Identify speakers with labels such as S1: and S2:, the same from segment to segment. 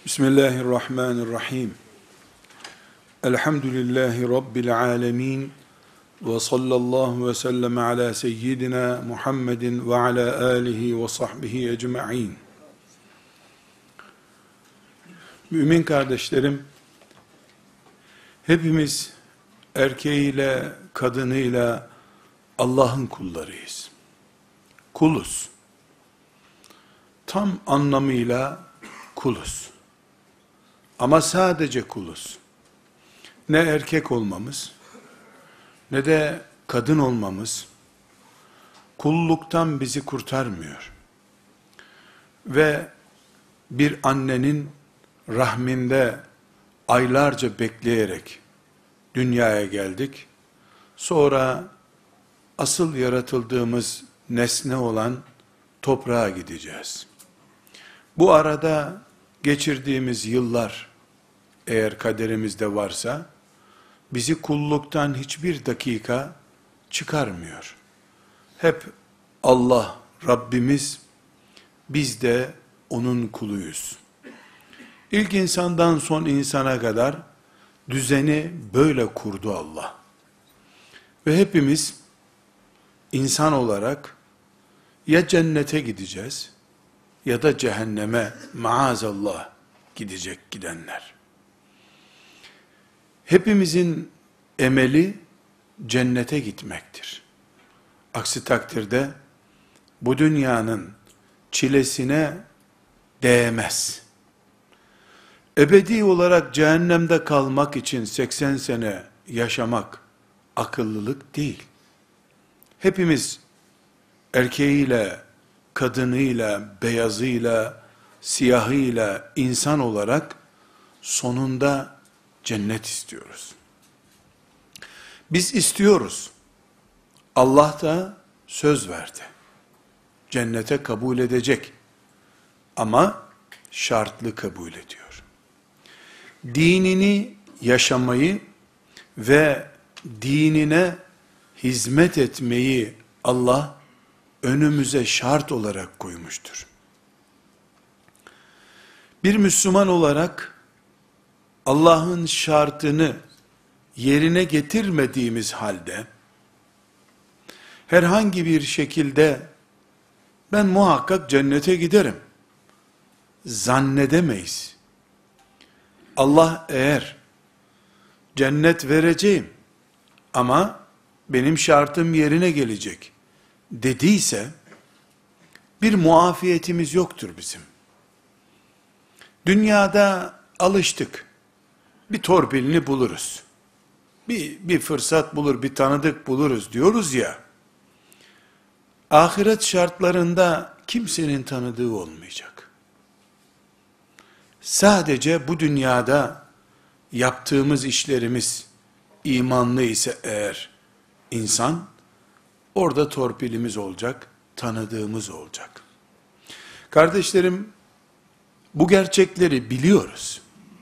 S1: Bismillahirrahmanirrahim. Elhamdülillahi Rabbil alemin. Ve sallallahu ve sellem ala seyyidina Muhammedin ve ala alihi ve sahbihi ecma'in. Mümin kardeşlerim, hepimiz erkeğiyle, kadınıyla Allah'ın kullarıyız. Kuluz. Tam anlamıyla kuluz. Ama sadece kuluz. Ne erkek olmamız, ne de kadın olmamız, kulluktan bizi kurtarmıyor. Ve bir annenin rahminde aylarca bekleyerek dünyaya geldik. Sonra asıl yaratıldığımız nesne olan toprağa gideceğiz. Bu arada geçirdiğimiz yıllar, eğer kaderimizde varsa, bizi kulluktan hiçbir dakika çıkarmıyor. Hep Allah, Rabbimiz, biz de onun kuluyuz. İlk insandan son insana kadar düzeni böyle kurdu Allah. Ve hepimiz insan olarak ya cennete gideceğiz ya da cehenneme maazallah gidecek gidenler. Hepimizin emeli cennete gitmektir. Aksi takdirde bu dünyanın çilesine değmez. Ebedi olarak cehennemde kalmak için 80 sene yaşamak akıllılık değil. Hepimiz erkeğiyle, kadınıyla, beyazıyla, siyahıyla insan olarak sonunda cennet istiyoruz. Biz istiyoruz. Allah da söz verdi. Cennete kabul edecek. Ama şartlı kabul ediyor. Dinini yaşamayı ve dinine hizmet etmeyi Allah önümüze şart olarak koymuştur. Bir Müslüman olarak Allah'ın şartını yerine getirmediğimiz halde herhangi bir şekilde ben muhakkak cennete giderim zannedemeyiz. Allah eğer cennet vereceğim ama benim şartım yerine gelecek dediyse bir muafiyetimiz yoktur bizim. Dünyada alıştık. Bir torpilini buluruz. Bir fırsat bulur, bir tanıdık buluruz diyoruz ya. Ahiret şartlarında kimsenin tanıdığı olmayacak. Sadece bu dünyada yaptığımız işlerimiz imanlı ise eğer insan, orada torpilimiz olacak, tanıdığımız olacak. Kardeşlerim, bu gerçekleri biliyoruz.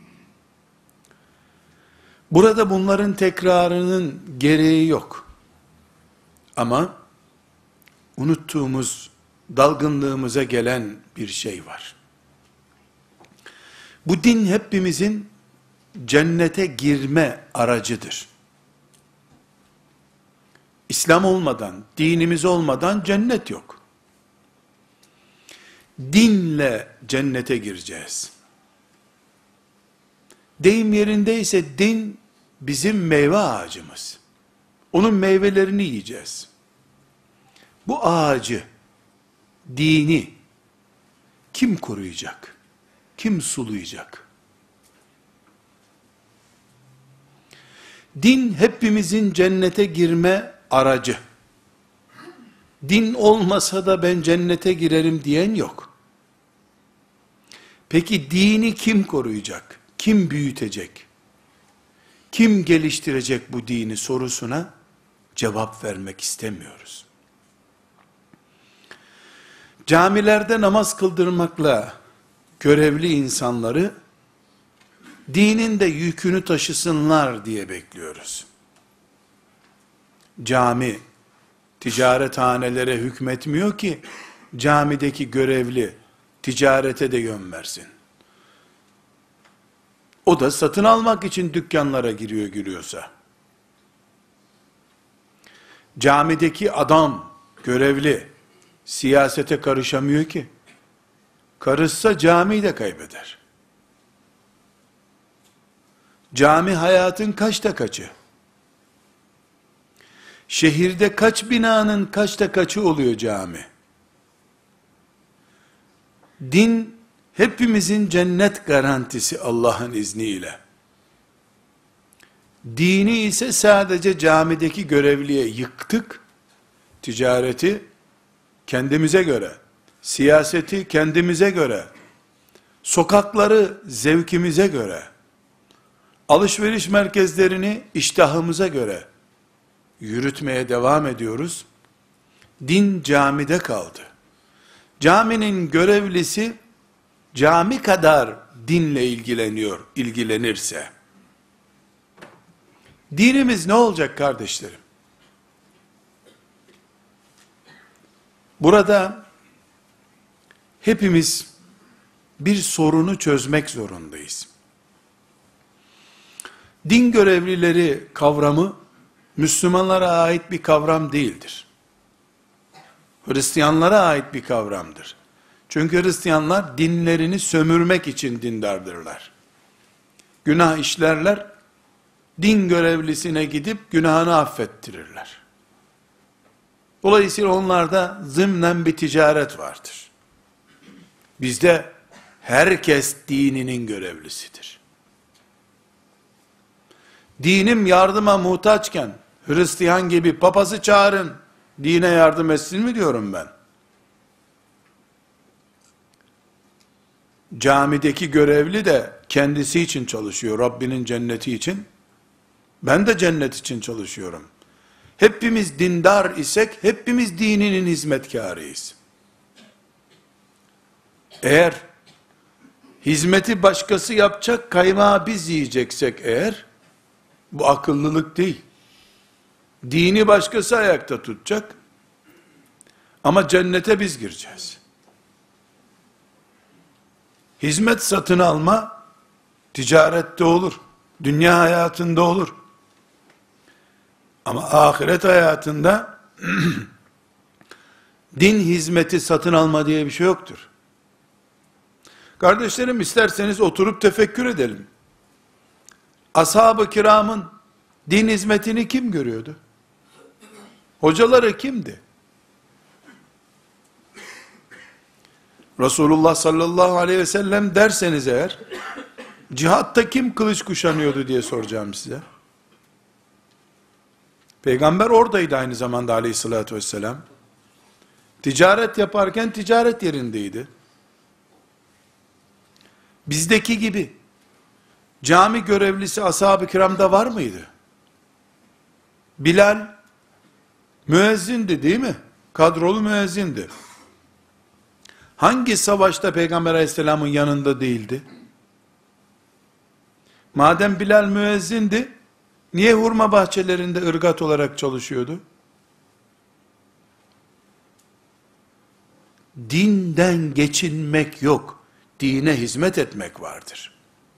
S1: Burada bunların tekrarının gereği yok. Ama unuttuğumuz, dalgınlığımıza gelen bir şey var. Bu din hepimizin cennete girme aracıdır. İslam olmadan, dinimiz olmadan cennet yok. Dinle cennete gireceğiz. Deyim yerindeyse din bizim meyve ağacımız. Onun meyvelerini yiyeceğiz. Bu ağacı, dini kim koruyacak? Kim sulayacak? Din hepimizin cennete girme aracı. Din olmasa da ben cennete girerim diyen yok. Peki dini kim koruyacak? Kim büyütecek? Kim geliştirecek bu dini sorusuna cevap vermek istemiyoruz. Camilerde namaz kıldırmakla görevli insanları dinin de yükünü taşısınlar diye bekliyoruz. Cami ticarethanelere hükmetmiyor ki camideki görevli ticarete de yön versin. O da satın almak için dükkanlara giriyorsa. Camideki adam, görevli, siyasete karışamıyor ki. Karışsa camiyi de kaybeder. Cami hayatın kaçta kaçı? Şehirde kaç binanın kaçta kaçı oluyor cami? Din hepimizin cennet garantisi Allah'ın izniyle. Dini ise sadece camideki görevliye yıktık. Ticareti kendimize göre, siyaseti kendimize göre, sokakları zevkimize göre, alışveriş merkezlerini iştahımıza göre yürütmeye devam ediyoruz. Din camide kaldı. Caminin görevlisi cami kadar dinle ilgilenirse, dinimiz ne olacak kardeşlerim? Burada hepimiz bir sorunu çözmek zorundayız. Din görevlileri kavramı Müslümanlara ait bir kavram değildir. Hristiyanlara ait bir kavramdır. Çünkü Hristiyanlar dinlerini sömürmek için dindardırlar. Günah işlerler, din görevlisine gidip günahını affettirirler. Dolayısıyla onlarda zımnen bir ticaret vardır. Bizde herkes dininin görevlisidir. Dinim yardıma muhtaçken, Hristiyan gibi papazı çağırın, dine yardım etsin mi diyorum ben? Camideki görevli de kendisi için çalışıyor, Rabbinin cenneti için. Ben de cennet için çalışıyorum. Hepimiz dindar isek, hepimiz dininin hizmetkarıyız. Eğer hizmeti başkası yapacak, kaymağı biz yiyeceksek eğer, bu akıllılık değil. Dini başkası ayakta tutacak, ama cennete biz gireceğiz. Hizmet satın alma, ticarette olur, dünya hayatında olur. Ama ahiret hayatında, din hizmeti satın alma diye bir şey yoktur. Kardeşlerim, isterseniz oturup tefekkür edelim. Ashab-ı kiramın din hizmetini kim görüyordu? Hocaları kimdi? Resulullah sallallahu aleyhi ve sellem derseniz eğer, cihatta kim kılıç kuşanıyordu diye soracağım size. Peygamber oradaydı aynı zamanda aleyhissalatü vesselam. Ticaret yaparken ticaret yerindeydi. Bizdeki gibi cami görevlisi ashab-ı kiramda var mıydı? Bilal müezzindi değil mi? Kadrolu müezzindi. Hangi savaşta Peygamber aleyhisselamın yanında değildi? Madem Bilal müezzindi, niye hurma bahçelerinde ırgat olarak çalışıyordu? Dinden geçinmek yok, dine hizmet etmek vardır.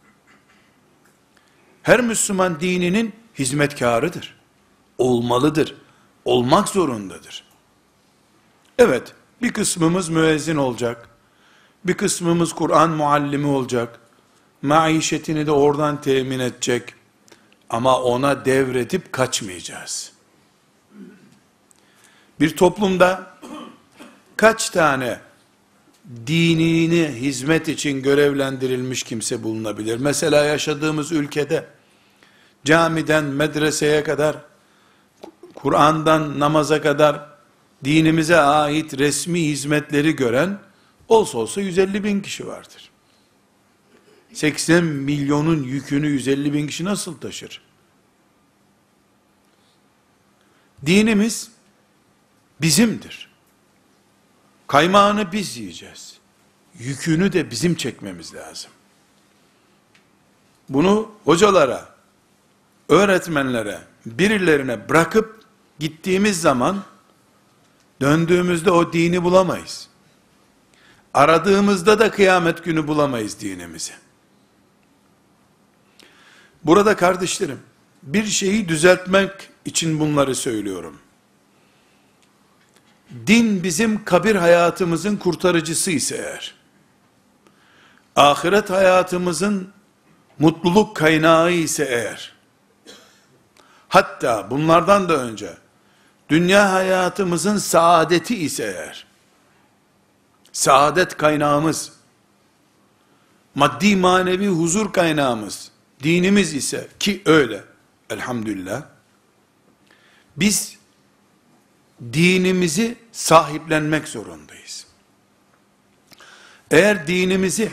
S1: Her Müslüman dininin hizmetkarıdır. Olmalıdır. Olmak zorundadır. Evet, bir kısmımız müezzin olacak. Bir kısmımız Kur'an muallimi olacak. Maişetini de oradan temin edecek. Ama ona devredip kaçmayacağız. Bir toplumda kaç tane dinine hizmet için görevlendirilmiş kimse bulunabilir? Mesela yaşadığımız ülkede camiden medreseye kadar, Kur'an'dan namaza kadar dinimize ait resmi hizmetleri gören olsa 150 bin kişi vardır. 80 milyonun yükünü 150 bin kişi nasıl taşır? Dinimiz bizimdir. Kaymağını biz yiyeceğiz. Yükünü de bizim çekmemiz lazım. Bunu hocalara, öğretmenlere, birilerine bırakıp gittiğimiz zaman döndüğümüzde o dini bulamayız. Aradığımızda da kıyamet günü bulamayız dinimizi. Burada kardeşlerim, bir şeyi düzeltmek için bunları söylüyorum. Din bizim kabir hayatımızın kurtarıcısı ise eğer, ahiret hayatımızın mutluluk kaynağı ise eğer, hatta bunlardan da önce, dünya hayatımızın saadeti ise eğer, saadet kaynağımız, maddi manevi huzur kaynağımız, dinimiz ise ki öyle, elhamdülillah, biz dinimizi sahiplenmek zorundayız. Eğer dinimizi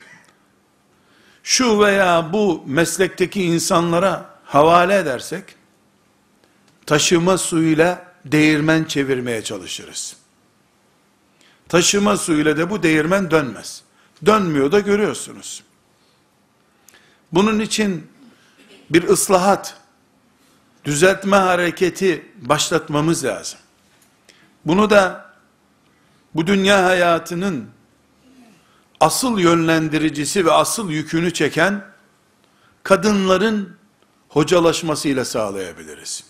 S1: şu veya bu meslekteki insanlara havale edersek, taşıma suyuyla değirmen çevirmeye çalışırız. Taşıma suyuyla da bu değirmen dönmez. Dönmüyor da görüyorsunuz. Bunun için bir ıslahat, düzeltme hareketi başlatmamız lazım. Bunu da bu dünya hayatının asıl yönlendiricisi ve asıl yükünü çeken kadınların hocalaşmasıyla sağlayabiliriz.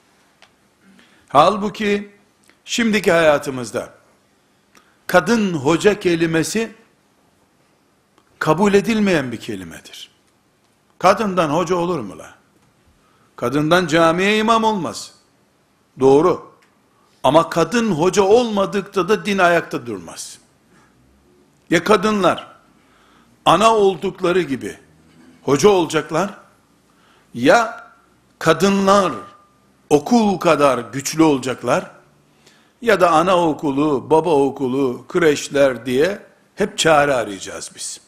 S1: Halbuki şimdiki hayatımızda kadın hoca kelimesi kabul edilmeyen bir kelimedir. Kadından hoca olur mu la? Kadından camiye imam olmaz. Doğru. Ama kadın hoca olmadıkta da din ayakta durmaz. Ya kadınlar ana oldukları gibi hoca olacaklar, ya kadınlar okul kadar güçlü olacaklar, ya da anaokulu, baba okulu, kreşler diye hep çare arayacağız biz.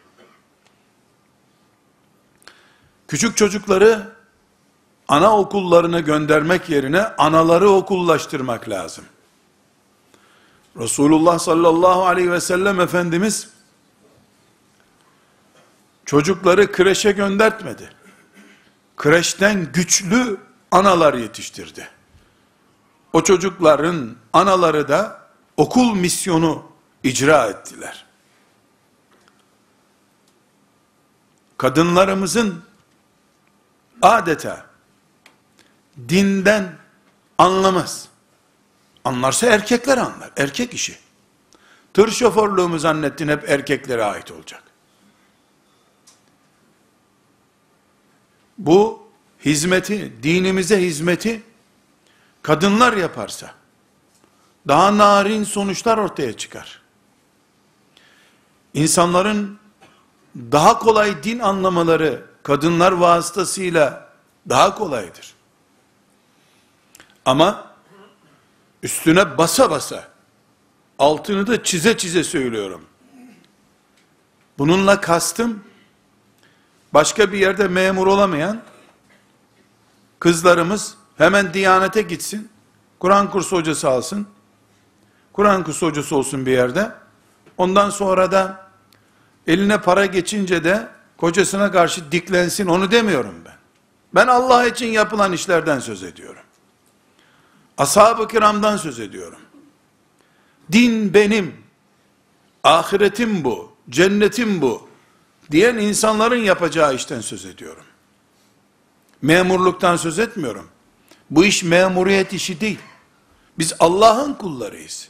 S1: Küçük çocukları anaokullarına göndermek yerine anaları okullaştırmak lazım. Resulullah sallallahu aleyhi ve sellem Efendimiz çocukları kreşe göndertmedi. Kreşten güçlü analar yetiştirdi. O çocukların anaları da okul misyonu icra ettiler. Kadınlarımızın adeta dinden anlamaz. Anlarsa erkekler anlar. Erkek işi. Tır şoförlüğü mü zannettin hep erkeklere ait olacak? Bu hizmeti, dinimize hizmeti kadınlar yaparsa daha narin sonuçlar ortaya çıkar. İnsanların daha kolay din anlamaları kadınlar vasıtasıyla daha kolaydır. Ama üstüne basa basa, altını da çize çize söylüyorum. Bununla kastım, başka bir yerde memur olamayan kızlarımız hemen Diyanete gitsin, Kur'an kursu hocası alsın, Kur'an kursu hocası olsun bir yerde, ondan sonra da eline para geçince de kocasına karşı diklensin, onu demiyorum ben. Ben Allah için yapılan işlerden söz ediyorum. Ashab-ı kiramdan söz ediyorum. Din benim, ahiretim bu, cennetim bu diyen insanların yapacağı işten söz ediyorum. Memurluktan söz etmiyorum. Bu iş memuriyet işi değil. Biz Allah'ın kullarıyız.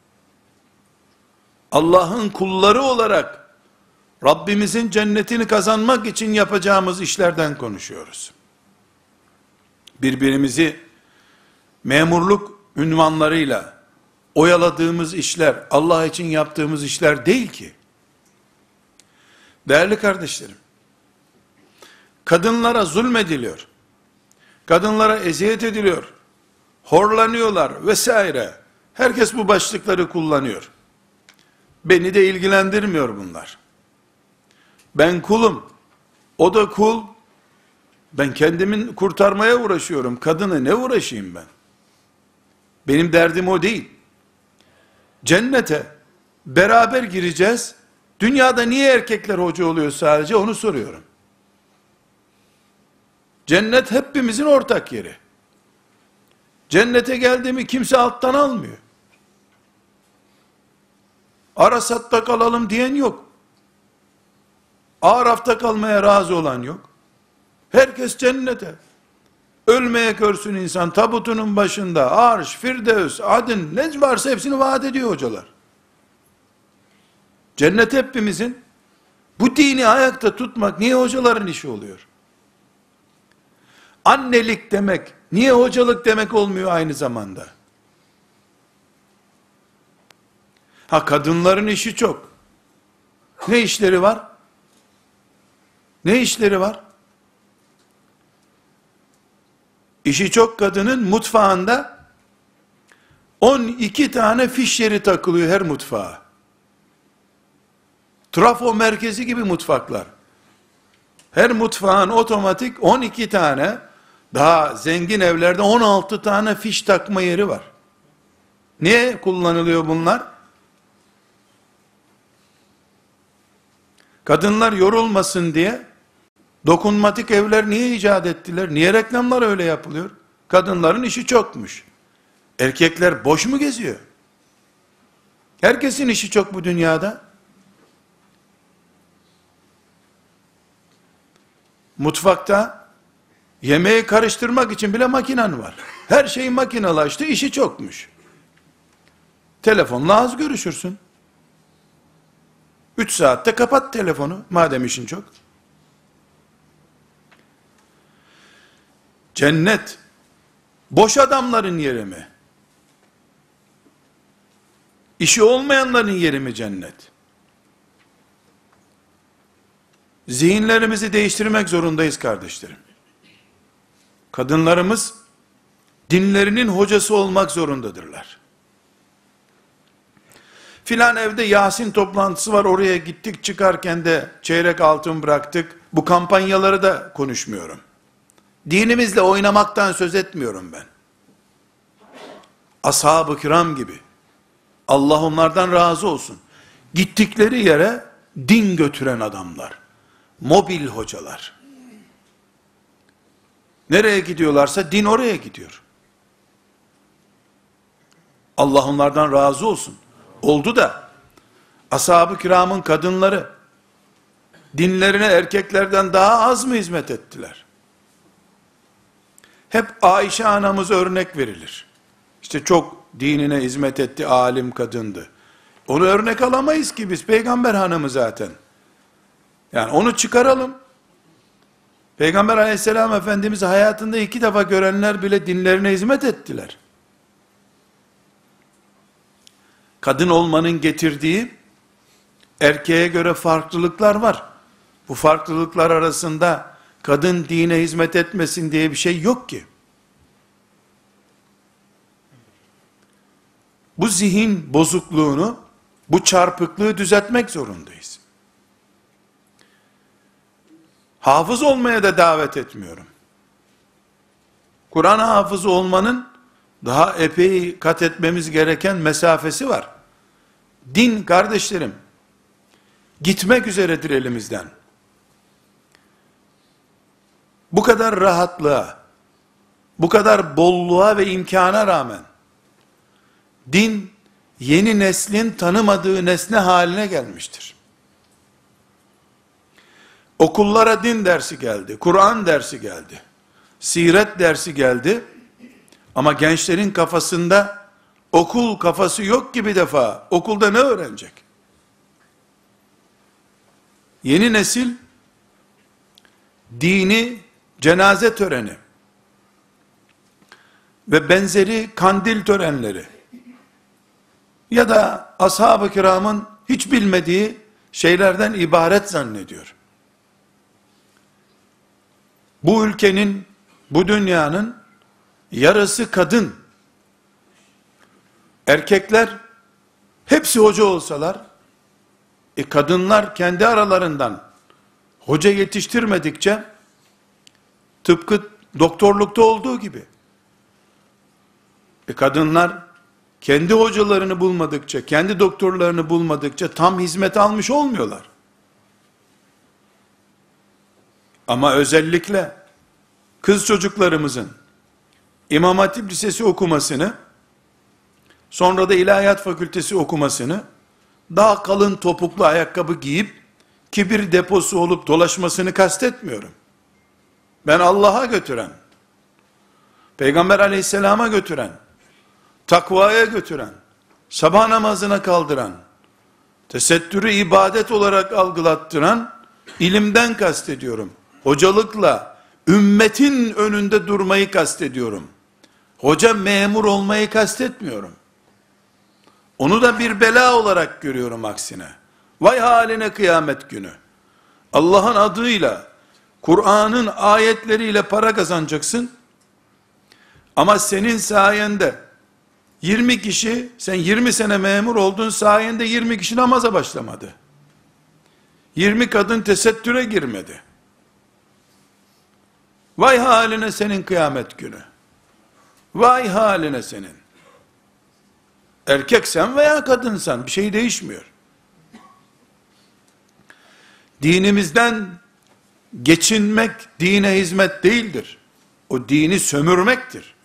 S1: Allah'ın kulları olarak Rabbimizin cennetini kazanmak için yapacağımız işlerden konuşuyoruz. Birbirimizi memurluk ünvanlarıyla oyaladığımız işler, Allah için yaptığımız işler değil ki. Değerli kardeşlerim, kadınlara zulmediliyor, kadınlara eziyet ediliyor, horlanıyorlar vesaire. Herkes bu başlıkları kullanıyor. Beni de ilgilendirmiyor bunlar. Ben kulum, o da kul. Ben kendimin kurtarmaya uğraşıyorum. Kadına ne uğraşayım ben? Benim derdim o değil. Cennete beraber gireceğiz. Dünyada niye erkekler hoca oluyor sadece onu soruyorum. Cennet hepimizin ortak yeri. Cennete geldi mi kimse alttan almıyor. Arasat'ta kalalım diyen yok. Araf'ta kalmaya razı olan yok. Herkes cennete. Ölmeye görsün insan tabutunun başında arş, firdevs, adın ne varsa hepsini vaat ediyor hocalar. Cennet hepimizin. Bu dini ayakta tutmak niye hocaların işi oluyor? Annelik demek niye hocalık demek olmuyor aynı zamanda? Ha, kadınların işi çok. Ne işleri var? Ne işleri var? İşi çok kadının mutfağında 12 tane fiş yeri takılıyor her mutfağa. Trafo merkezi gibi mutfaklar. Her mutfağın otomatik 12 tane, daha zengin evlerde 16 tane fiş takma yeri var. Niye kullanılıyor bunlar? Kadınlar yorulmasın diye dokunmatik evler niye icat ettiler? Niye reklamlar öyle yapılıyor? Kadınların işi çokmuş. Erkekler boş mu geziyor? Herkesin işi çok bu dünyada. Mutfakta yemeği karıştırmak için bile makinen var. Her şey makinalaştı, işi çokmuş. Telefonla az görüşürsün. 3 saatte kapat telefonu, madem işin çok. Cennet, boş adamların yeri mi? İşi olmayanların yeri mi cennet? Zihinlerimizi değiştirmek zorundayız kardeşlerim. Kadınlarımız, dinlerinin hocası olmak zorundadırlar. Filan evde Yasin toplantısı var, oraya gittik, çıkarken de çeyrek altın bıraktık. Bu kampanyaları da konuşmuyorum. Dinimizle oynamaktan söz etmiyorum ben. Ashab-ı kiram gibi. Allah onlardan razı olsun. Gittikleri yere din götüren adamlar. Mobil hocalar. Nereye gidiyorlarsa din oraya gidiyor. Allah onlardan razı olsun. Oldu da ashab-ı kiramın kadınları dinlerine erkeklerden daha az mı hizmet ettiler? Hep Ayşe anamız örnek verilir. İşte çok dinine hizmet etti, alim kadındı. Onu örnek alamayız ki biz, peygamber hanımı zaten. Yani onu çıkaralım. Peygamber aleyhisselam Efendimiz hayatında 2 defa görenler bile dinlerine hizmet ettiler. Kadın olmanın getirdiği erkeğe göre farklılıklar var. Bu farklılıklar arasında kadın dine hizmet etmesin diye bir şey yok ki. Bu zihin bozukluğunu, bu çarpıklığı düzeltmek zorundayız. Hafız olmaya da davet etmiyorum. Kur'an hafızı olmanın daha epey kat etmemiz gereken mesafesi var. Din kardeşlerim, gitmek üzeredir elimizden. Bu kadar rahatlığa, bu kadar bolluğa ve imkana rağmen, din, yeni neslin tanımadığı nesne haline gelmiştir. Okullara din dersi geldi, Kur'an dersi geldi, siret dersi geldi, ama gençlerin kafasında okul kafası yok ki bir defa. Okulda ne öğrenecek? Yeni nesil, dini, cenaze töreni ve benzeri kandil törenleri ya da ashab-ı kiramın hiç bilmediği şeylerden ibaret zannediyor. Bu ülkenin, bu dünyanın yarısı kadın. Erkekler hepsi hoca olsalar, kadınlar kendi aralarından hoca yetiştirmedikçe, tıpkı doktorlukta olduğu gibi, kadınlar kendi hocalarını bulmadıkça, kendi doktorlarını bulmadıkça tam hizmet almış olmuyorlar. Ama özellikle kız çocuklarımızın İmam Hatip Lisesi okumasını, sonra da İlahiyat Fakültesi okumasını, daha kalın topuklu ayakkabı giyip, kibir deposu olup dolaşmasını kastetmiyorum. Ben Allah'a götüren, Peygamber aleyhisselama götüren, takvaya götüren, sabah namazına kaldıran, tesettürü ibadet olarak algılattıran, ilimden kastediyorum. Hocalıkla, ümmetin önünde durmayı kastediyorum. Hoca memur olmayı kastetmiyorum. Onu da bir bela olarak görüyorum aksine. Vay haline kıyamet günü. Allah'ın adıyla, Kur'an'ın ayetleriyle para kazanacaksın. Ama senin sayende 20 kişi, sen 20 sene memur oldun, sayende 20 kişi namaza başlamadı. 20 kadın tesettüre girmedi. Vay haline senin kıyamet günü. Vay haline senin. Erkeksen veya kadınsan bir şey değişmiyor. Dinimizden geçinmek dine hizmet değildir. O dini sömürmektir.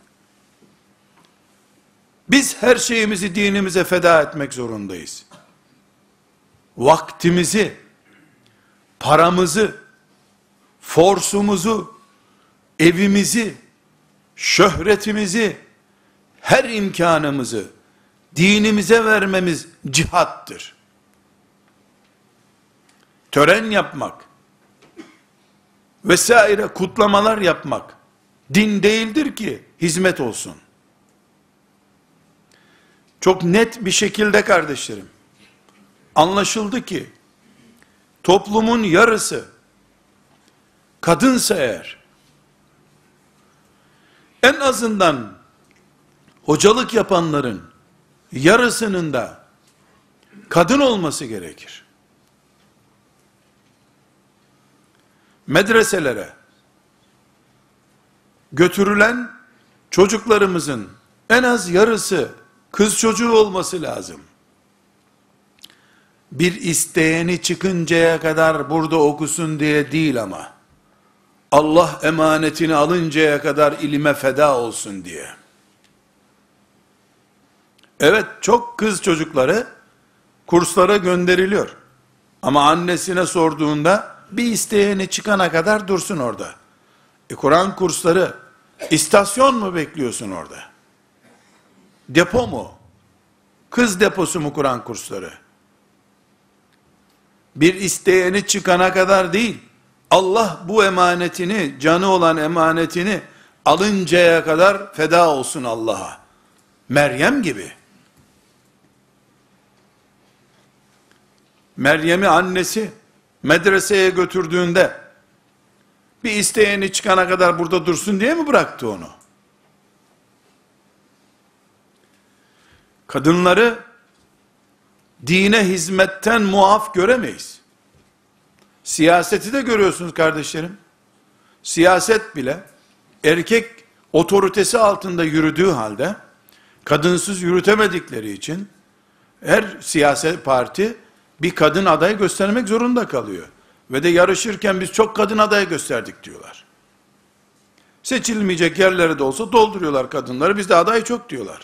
S1: Biz her şeyimizi dinimize feda etmek zorundayız. Vaktimizi, paramızı, forsumuzu, evimizi, şöhretimizi, her imkanımızı dinimize vermemiz cihattır. Tören yapmak, vesaire kutlamalar yapmak, din değildir ki hizmet olsun. Çok net bir şekilde kardeşlerim, anlaşıldı ki, toplumun yarısı, kadınsa eğer, en azından hocalık yapanların yarısının da kadın olması gerekir. Medreselere götürülen çocuklarımızın en az yarısı kız çocuğu olması lazım. Bir isteyeni çıkıncaya kadar burada okusun diye değil ama, Allah emanetini alıncaya kadar ilime feda olsun diye. Evet, çok kız çocukları kurslara gönderiliyor. Ama annesine sorduğunda, bir isteyeni çıkana kadar dursun orada. Kur'an kursları, istasyon mu bekliyorsun orada? Depo mu? Kız deposu mu Kur'an kursları? Bir isteyeni çıkana kadar değil, Allah bu emanetini, canı olan emanetini alıncaya kadar feda olsun Allah'a. Meryem gibi. Meryem'i annesi medreseye götürdüğünde, bir isteyeni çıkana kadar burada dursun diye mi bıraktı onu? Kadınları dine hizmetten muaf göremeyiz. Siyaseti de görüyorsunuz kardeşlerim. Siyaset bile erkek otoritesi altında yürüdüğü halde, kadınsız yürütemedikleri için her siyaset parti bir kadın aday göstermek zorunda kalıyor. Ve de yarışırken biz çok kadın aday gösterdik diyorlar. Seçilmeyecek yerlere de olsa dolduruyorlar kadınları, biz de aday çok diyorlar.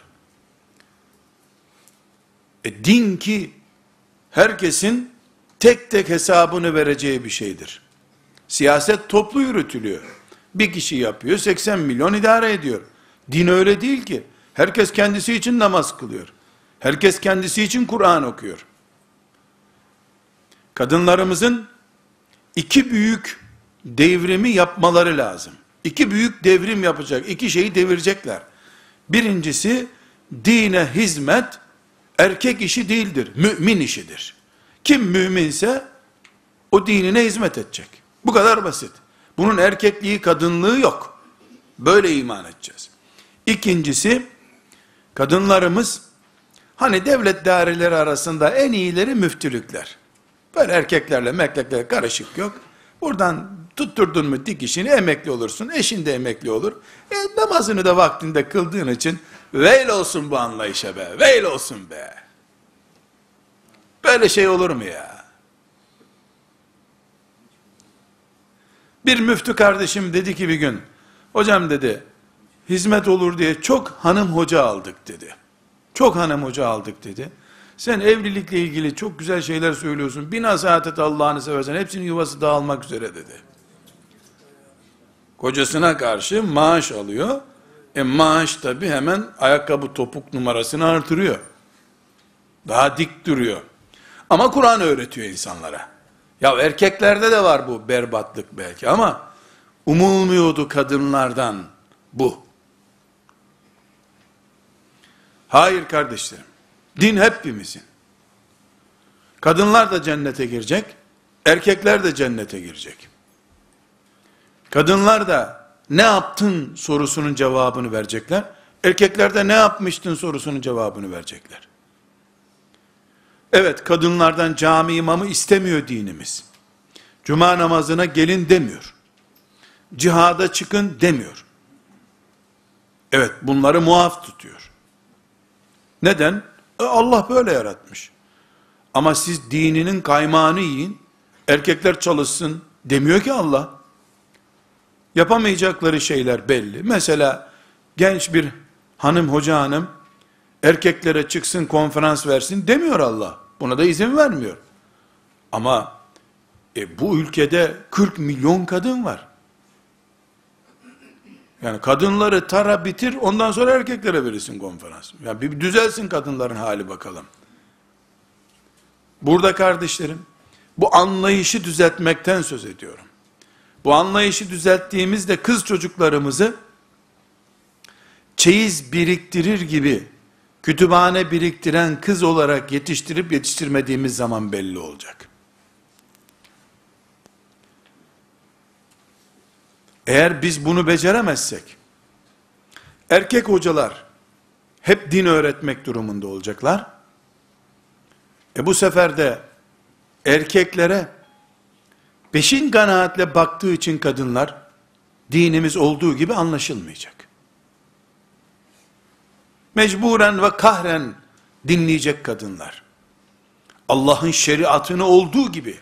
S1: Din ki herkesin tek tek hesabını vereceği bir şeydir. Siyaset toplu yürütülüyor. Bir kişi yapıyor, 80 milyon idare ediyor. Din öyle değil ki. Herkes kendisi için namaz kılıyor. Herkes kendisi için Kur'an okuyor. Kadınlarımızın iki büyük devrimi yapmaları lazım. İki büyük devrim yapacak, iki şeyi devirecekler. Birincisi, dine hizmet, erkek işi değildir, mümin işidir. Kim müminse, o dinine hizmet edecek. Bu kadar basit. Bunun erkekliği, kadınlığı yok. Böyle iman edeceğiz. İkincisi, kadınlarımız, hani devlet daireleri arasında en iyileri müftülükler. Böyle erkeklerle mekleklerle karışık yok. Buradan tutturdun mu dikişini emekli olursun. Eşin de emekli olur. Namazını da vaktinde kıldığın için veil olsun bu anlayışa be. Veil olsun be. Böyle şey olur mu ya? Bir müftü kardeşim dedi ki bir gün, hocam dedi, hizmet olur diye çok hanım hoca aldık dedi. Çok hanım hoca aldık dedi. Sen evlilikle ilgili çok güzel şeyler söylüyorsun. Bir nasihat et Allah'ını seversen. Hepsinin yuvası dağılmak üzere dedi. Kocasına karşı maaş alıyor. Maaş tabi hemen ayakkabı topuk numarasını artırıyor. Daha dik duruyor. Ama Kur'an öğretiyor insanlara. Ya erkeklerde de var bu berbatlık belki ama umulmuyordu kadınlardan bu. Hayır kardeşlerim. Din hepimizin. Kadınlar da cennete girecek, erkekler de cennete girecek. Kadınlar da ne yaptın sorusunun cevabını verecekler. Erkekler de ne yapmıştın sorusunun cevabını verecekler. Evet, kadınlardan cami imamı istemiyor dinimiz. Cuma namazına gelin demiyor. Cihada çıkın demiyor. Evet, bunları muaf tutuyor. Neden? Allah böyle yaratmış. Ama siz dininin kaymağını yiyin, erkekler çalışsın demiyor ki Allah. Yapamayacakları şeyler belli. Mesela genç bir hanım, hoca hanım, erkeklere çıksın konferans versin demiyor Allah. Buna da izin vermiyor. Ama bu ülkede 40 milyon kadın var. Yani kadınları tara bitir, ondan sonra erkeklere verirsin konferans. Yani bir düzelsin kadınların hali bakalım. Burada kardeşlerim, bu anlayışı düzeltmekten söz ediyorum. Bu anlayışı düzelttiğimizde kız çocuklarımızı çeyiz biriktirir gibi kütüphane biriktiren kız olarak yetiştirip yetiştirmediğimiz zaman belli olacak. Eğer biz bunu beceremezsek, erkek hocalar hep din öğretmek durumunda olacaklar. Bu sefer de erkeklere peşin kanaatle baktığı için kadınlar, dinimiz olduğu gibi anlaşılmayacak. Mecburen ve kahren dinleyecek kadınlar. Allah'ın şeriatını olduğu gibi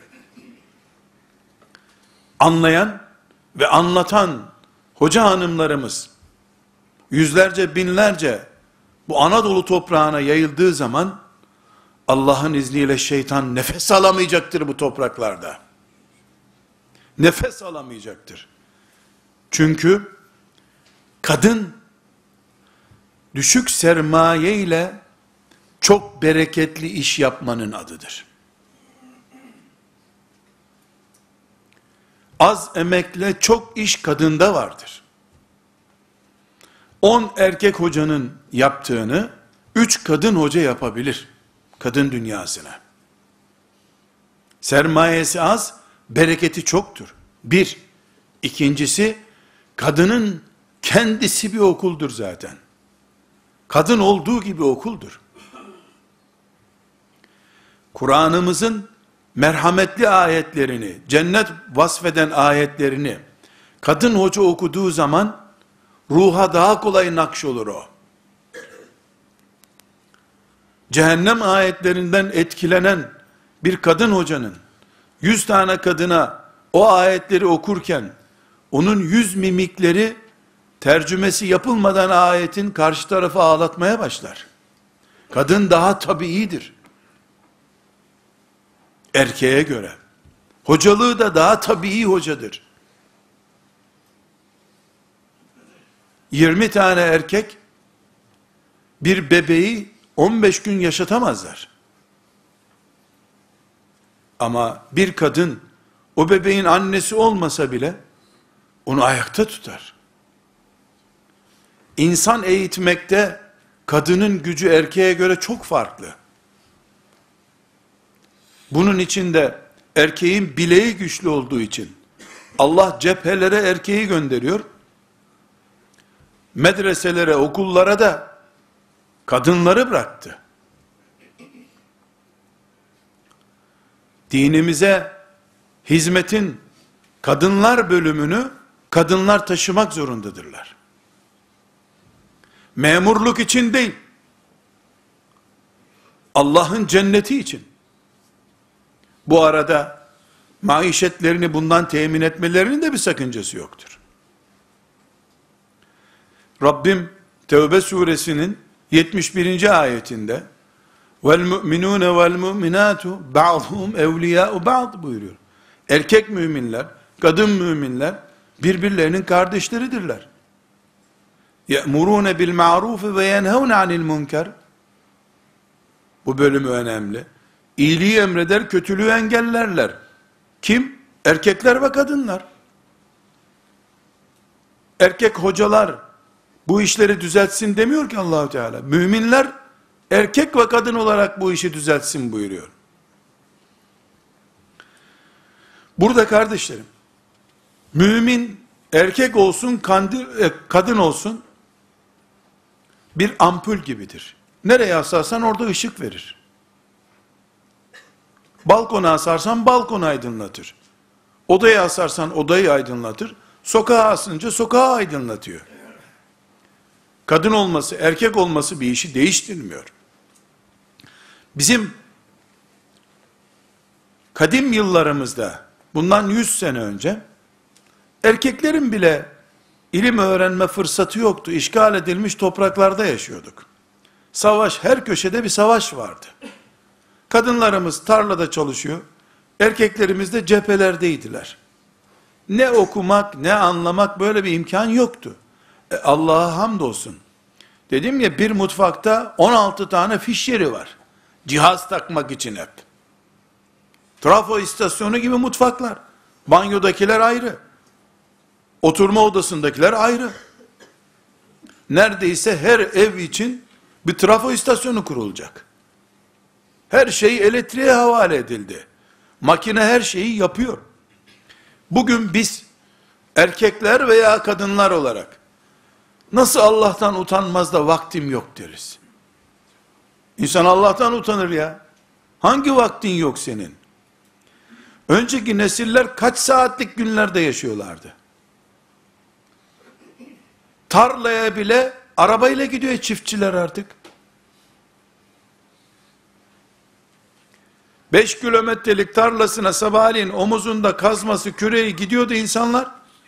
S1: anlayan ve anlatan hoca hanımlarımız, yüzlerce binlerce bu Anadolu toprağına yayıldığı zaman, Allah'ın izniyle şeytan nefes alamayacaktır bu topraklarda. Nefes alamayacaktır. Çünkü kadın düşük sermaye ile çok bereketli iş yapmanın adıdır. Az emekle çok iş kadında vardır. 10 erkek hocanın yaptığını 3 kadın hoca yapabilir. Kadın dünyasına. Sermayesi az, bereketi çoktur. Bir. İkincisi, kadının kendisi bir okuldur zaten. Kadın olduğu gibi okuldur. Kur'an'ımızın merhametli ayetlerini, cennet vasfeden ayetlerini, kadın hoca okuduğu zaman, ruha daha kolay nakş olur o. Cehennem ayetlerinden etkilenen bir kadın hocanın, 100 tane kadına o ayetleri okurken, onun yüz mimikleri, tercümesi yapılmadan ayetin karşı tarafı ağlatmaya başlar. Kadın daha tabiidir. Erkeğe göre. Hocalığı da daha tabii hocadır. 20 tane erkek, bir bebeği 15 gün yaşatamazlar. Ama bir kadın, o bebeğin annesi olmasa bile, onu ayakta tutar. İnsan eğitmekte, kadının gücü erkeğe göre çok farklı. Bunun için de, erkeğin bileği güçlü olduğu için, Allah cephelere erkeği gönderiyor, medreselere, okullara da, kadınları bıraktı. Dinimize hizmetin kadınlar bölümünü kadınlar taşımak zorundadırlar. Memurluk için değil, Allah'ın cenneti için. Bu arada maişetlerini bundan temin etmelerinin de bir sakıncası yoktur. Rabbim Tevbe suresinin 71. ayetinde vel mu'minune vel mu'minatu ba'duhum evliya'u ba'd buyuruyor. Erkek müminler, kadın müminler Birbirlerinin kardeşleridirler. يَأْمُرُونَ بِالْمَعْرُوفِ وَيَنْهَوْنَ عَنِ الْمُنْكَرِ. Bu bölümü önemli. İyiliği emreder, kötülüğü engellerler. Kim? Erkekler ve kadınlar. Erkek hocalar bu işleri düzeltsin demiyor ki Allah-u Teala. Müminler erkek ve kadın olarak bu işi düzeltsin buyuruyor. Burada kardeşlerim, mümin erkek olsun, kadın olsun bir ampul gibidir. Nereye asarsan orada ışık verir. Balkona asarsan balkonu aydınlatır. Odaya asarsan odayı aydınlatır. Sokağa asınca sokağı aydınlatıyor. Kadın olması, erkek olması bir işi değiştirmiyor. Bizim kadim yıllarımızda, bundan 100 sene önce, erkeklerin bile ilim öğrenme fırsatı yoktu. İşgal edilmiş topraklarda yaşıyorduk. Savaş, her köşede bir savaş vardı. Kadınlarımız tarlada çalışıyor, erkeklerimiz de cephelerdeydiler. Ne okumak, ne anlamak böyle bir imkan yoktu. Allah'a hamdolsun. Dedim ya, bir mutfakta 16 tane fiş yeri var. Cihaz takmak için hep. Trafo istasyonu gibi mutfaklar. Banyodakiler ayrı. Oturma odasındakiler ayrı. Neredeyse her ev için bir trafo istasyonu kurulacak. Her şey elektriğe havale edildi. Makine her şeyi yapıyor. Bugün biz erkekler veya kadınlar olarak nasıl Allah'tan utanmaz da vaktim yok deriz. İnsan Allah'tan utanır ya. Hangi vaktin yok senin? Önceki nesiller kaç saatlik günlerde yaşıyorlardı? Tarlaya bile arabayla gidiyor çiftçiler artık. 5 kilometrelik tarlasına sabahleyin omuzunda kazması, küreği gidiyordu insanlar.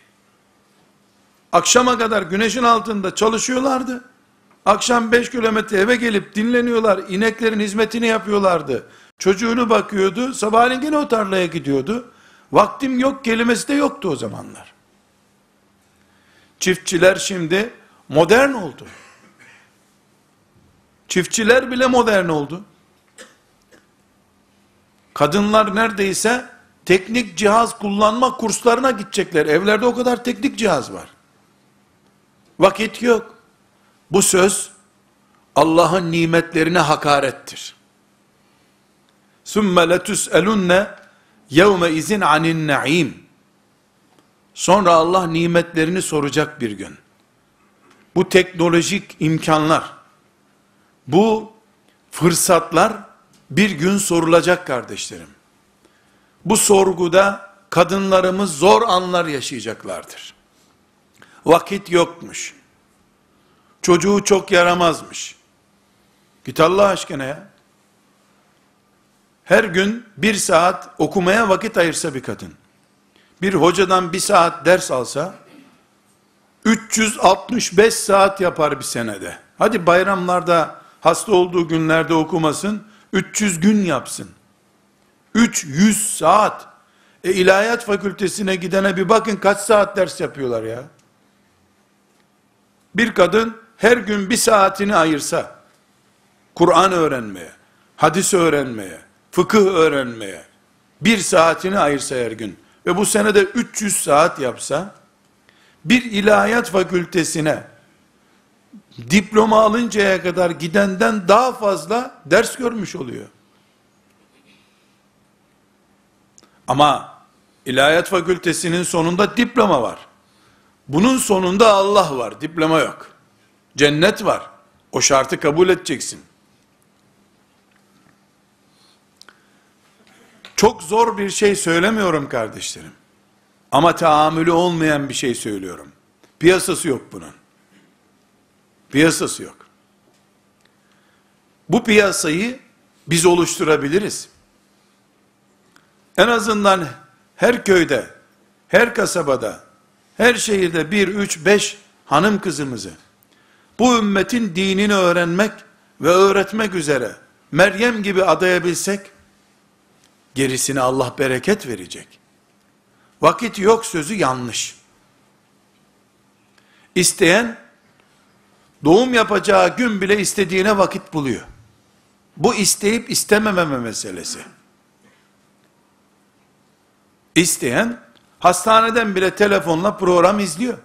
S1: Akşama kadar güneşin altında çalışıyorlardı. Akşam 5 kilometre eve gelip dinleniyorlar, ineklerin hizmetini yapıyorlardı. Çocuğunu bakıyordu, sabahleyin yine o tarlaya gidiyordu. Vaktim yok kelimesi de yoktu o zamanlar. Çiftçiler şimdi modern oldu. Çiftçiler bile modern oldu. Kadınlar neredeyse teknik cihaz kullanma kurslarına gidecekler. Evlerde o kadar teknik cihaz var. Vakit yok. Bu söz Allah'ın nimetlerine hakarettir. ثُمَّ لَتُسْأَلُنَّ يَوْمَ اِذٍ عَنِ النَّعِيمِ. Sonra Allah nimetlerini soracak bir gün. Bu teknolojik imkanlar, bu fırsatlar bir gün sorulacak kardeşlerim. Bu sorguda kadınlarımız zor anlar yaşayacaklardır. Vakit yokmuş. Çocuğu çok yaramazmış. Git Allah aşkına ya. Her gün 1 saat okumaya vakit ayırsa bir kadın, bir hocadan 1 saat ders alsa, 365 saat yapar bir senede. Hadi bayramlarda, hasta olduğu günlerde okumasın, 300 gün yapsın. 300 saat. İlahiyat fakültesine gidene bir bakın kaç saat ders yapıyorlar ya. Bir kadın her gün 1 saatini ayırsa, Kur'an öğrenmeye, hadis öğrenmeye, fıkıh öğrenmeye, 1 saatini ayırsa her gün ve bu senede 300 saat yapsa, bir ilahiyat fakültesine diploma alıncaya kadar gidenden daha fazla ders görmüş oluyor. Ama ilahiyat fakültesinin sonunda diploma var. Bunun sonunda Allah var, diploma yok. Cennet var. O şartı kabul edeceksin. Çok zor bir şey söylemiyorum kardeşlerim. Ama tahammülü olmayan bir şey söylüyorum. Piyasası yok bunun. Piyasası yok. Bu piyasayı biz oluşturabiliriz. En azından her köyde, her kasabada, her şehirde 1, 3, 5 hanım kızımızı bu ümmetin dinini öğrenmek ve öğretmek üzere Meryem gibi adayabilsek, gerisine Allah bereket verecek. Vakit yok sözü yanlış. İsteyen, doğum yapacağı gün bile istediğine vakit buluyor. Bu isteyip istemememe meselesi. İsteyen, hastaneden bile telefonla program izliyor.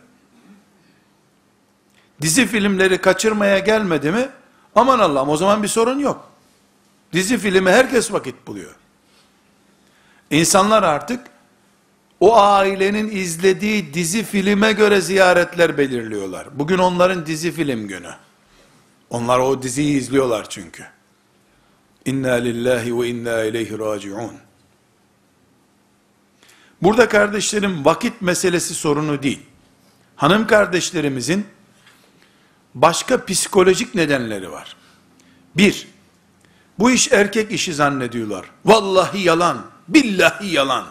S1: Dizi filmleri kaçırmaya gelmedi mi, aman Allah'ım o zaman bir sorun yok. Dizi filmi herkes vakit buluyor. İnsanlar artık, o ailenin izlediği dizi filme göre ziyaretler belirliyorlar. Bugün onların dizi film günü. Onlar o diziyi izliyorlar çünkü. İnna lillahi ve inna ileyhi raciun. Burada kardeşlerim vakit meselesi sorunu değil. Hanım kardeşlerimizin başka psikolojik nedenleri var. Bir, bu iş erkek işi zannediyorlar. Vallahi yalan, billahi yalan.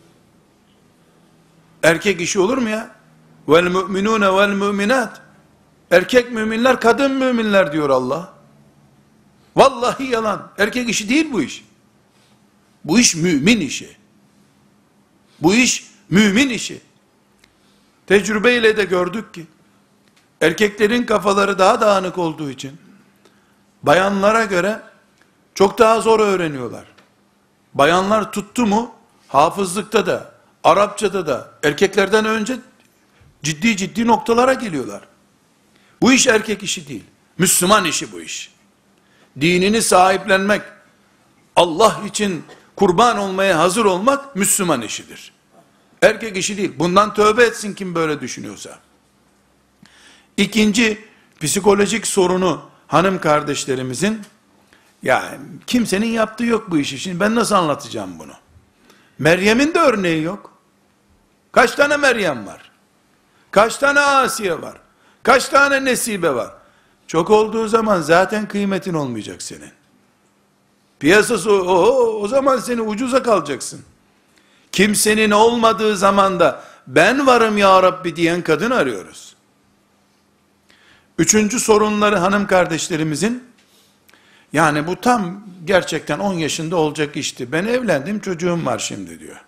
S1: Erkek işi olur mu ya? Vel mu'minune vel mu'minat. Erkek müminler, kadın müminler diyor Allah. Vallahi yalan. Erkek işi değil bu iş. Bu iş mümin işi. Bu iş mümin işi. Tecrübeyle de gördük ki, erkeklerin kafaları daha dağınık olduğu için, bayanlara göre çok daha zor öğreniyorlar. Bayanlar tuttu mu, hafızlıkta da, Arapçada da, erkeklerden önce ciddi noktalara geliyorlar. Bu iş erkek işi değil. Müslüman işi bu iş. Dinini sahiplenmek, Allah için kurban olmaya hazır olmak Müslüman işidir. Erkek işi değil. Bundan tövbe etsin kim böyle düşünüyorsa. İkinci psikolojik sorunu hanım kardeşlerimizin, ya kimsenin yaptığı yok bu işi. Şimdi ben nasıl anlatacağım bunu? Meryem'in de örneği yok. Kaç tane Meryem var? Kaç tane Asiye var? Kaç tane Nesibe var? Çok olduğu zaman zaten kıymetin olmayacak senin. Piyasası o zaman seni ucuza kalacaksın. Kimsenin olmadığı zaman da ben varım ya Rabbi diyen kadın arıyoruz. Üçüncü sorunları hanım kardeşlerimizin, yani bu tam gerçekten 10 yaşında olacak işti. Ben evlendim, çocuğum var şimdi diyor.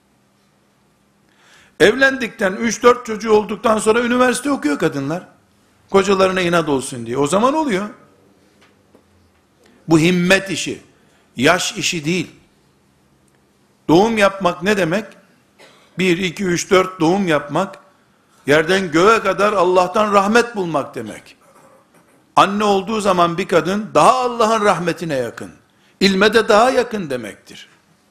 S1: Evlendikten 3-4 çocuğu olduktan sonra üniversite okuyor kadınlar. Kocalarına inat olsun diye. O zaman oluyor. Bu himmet işi, yaş işi değil. Doğum yapmak ne demek? 1, 2, 3, 4 doğum yapmak, yerden göğe kadar Allah'tan rahmet bulmak demek. Anne olduğu zaman bir kadın, daha Allah'ın rahmetine yakın, ilme de daha yakın demektir.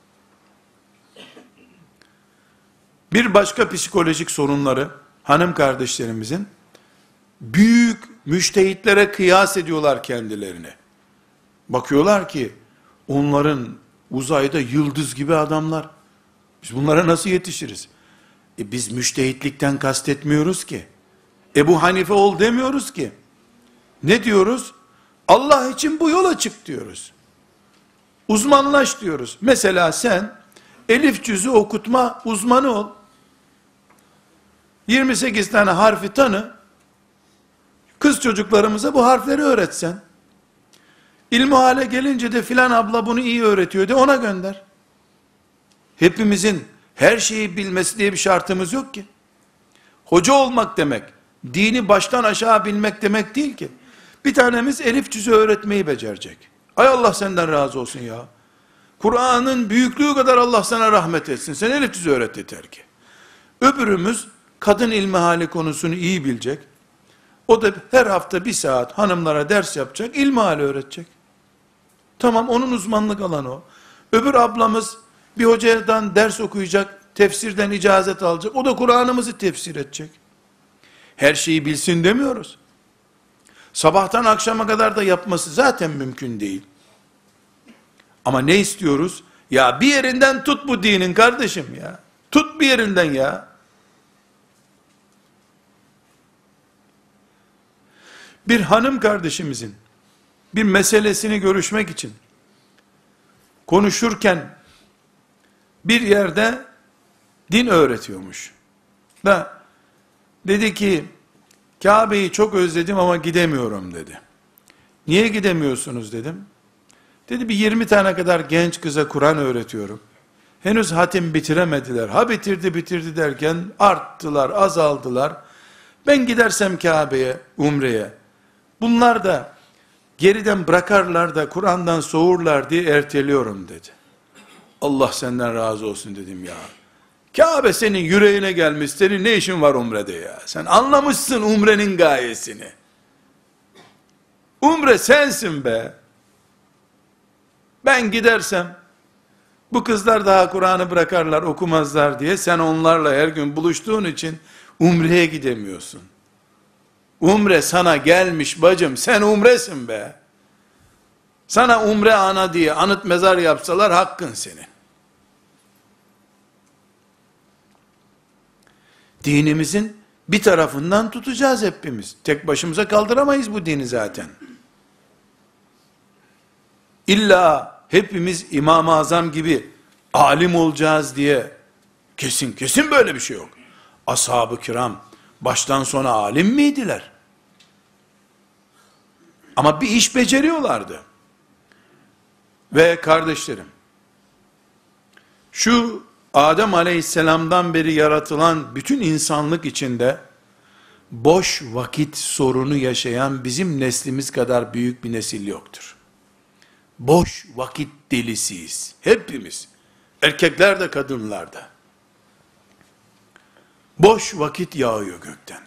S1: Bir başka psikolojik sorunları, hanım kardeşlerimizin, büyük müştehitlere kıyas ediyorlar kendilerini. Bakıyorlar ki, onların uzayda yıldız gibi adamlar. Biz bunlara nasıl yetişiriz? Biz müştehitlikten kastetmiyoruz ki. Ebu Hanife ol demiyoruz ki. Ne diyoruz? Allah için bu yola çık diyoruz. Uzmanlaş diyoruz. Mesela sen, elif cüzü okutma uzmanı ol. 28 tane harfi tanı. Kız çocuklarımıza bu harfleri öğretsen. İlmihale gelince de filan abla bunu iyi öğretiyor de ona gönder. Hepimizin her şeyi bilmesi diye bir şartımız yok ki. Hoca olmak demek, dini baştan aşağı bilmek demek değil ki. Bir tanemiz elif cüzü öğretmeyi becerecek. Ay Allah senden razı olsun ya. Kur'an'ın büyüklüğü kadar Allah sana rahmet etsin. Sen elif cüzü öğret yeter ki. Öbürümüz kadın ilmihali konusunu iyi bilecek. O da her hafta 1 saat hanımlara ders yapacak, ilmihali öğretecek. Tamam, onun uzmanlık alanı o. Öbür ablamız bir hocadan ders okuyacak, tefsirden icazet alacak. O da Kur'an'ımızı tefsir edecek. Her şeyi bilsin demiyoruz. Sabahtan akşama kadar da yapması zaten mümkün değil. Ama ne istiyoruz? Ya bir yerinden tut bu dinin kardeşim ya. Tut bir yerinden ya. Bir hanım kardeşimizin bir meselesini görüşmek için konuşurken bir yerde din öğretiyormuş. Da dedi ki Kabe'yi çok özledim ama gidemiyorum dedi. Niye gidemiyorsunuz dedim. Dedi bir 20 tane kadar genç kıza Kur'an öğretiyorum. Henüz hatim bitiremediler. Ha bitirdi derken arttılar, azaldılar. Ben gidersem Kabe'ye, umreye, bunlar da geriden bırakarlar da Kur'an'dan soğurlar diye erteliyorum dedi. Allah senden razı olsun dedim ya. Kabe senin yüreğine gelmiş, senin ne işin var umrede ya? Sen anlamışsın umrenin gayesini. Umre sensin be. Ben gidersem, bu kızlar daha Kur'an'ı bırakarlar, okumazlar diye, sen onlarla her gün buluştuğun için umreye gidemiyorsun. Umre sana gelmiş bacım, sen umresin be. Sana umre ana diye anıt mezar yapsalar hakkın senin. Dinimizin bir tarafından tutacağız hepimiz. Tek başımıza kaldıramayız bu dini zaten. İlla hepimiz İmam-ı Azam gibi alim olacağız diye kesin böyle bir şey yok. Ashab-ı kiram baştan sona alim miydiler? Ama bir iş beceriyorlardı. Ve kardeşlerim, şu Adem aleyhisselamdan beri yaratılan bütün insanlık içinde boş vakit sorunu yaşayan bizim neslimiz kadar büyük bir nesil yoktur. Boş vakit delisiyiz. Hepimiz. Erkekler de kadınlar da. Boş vakit yağıyor gökten.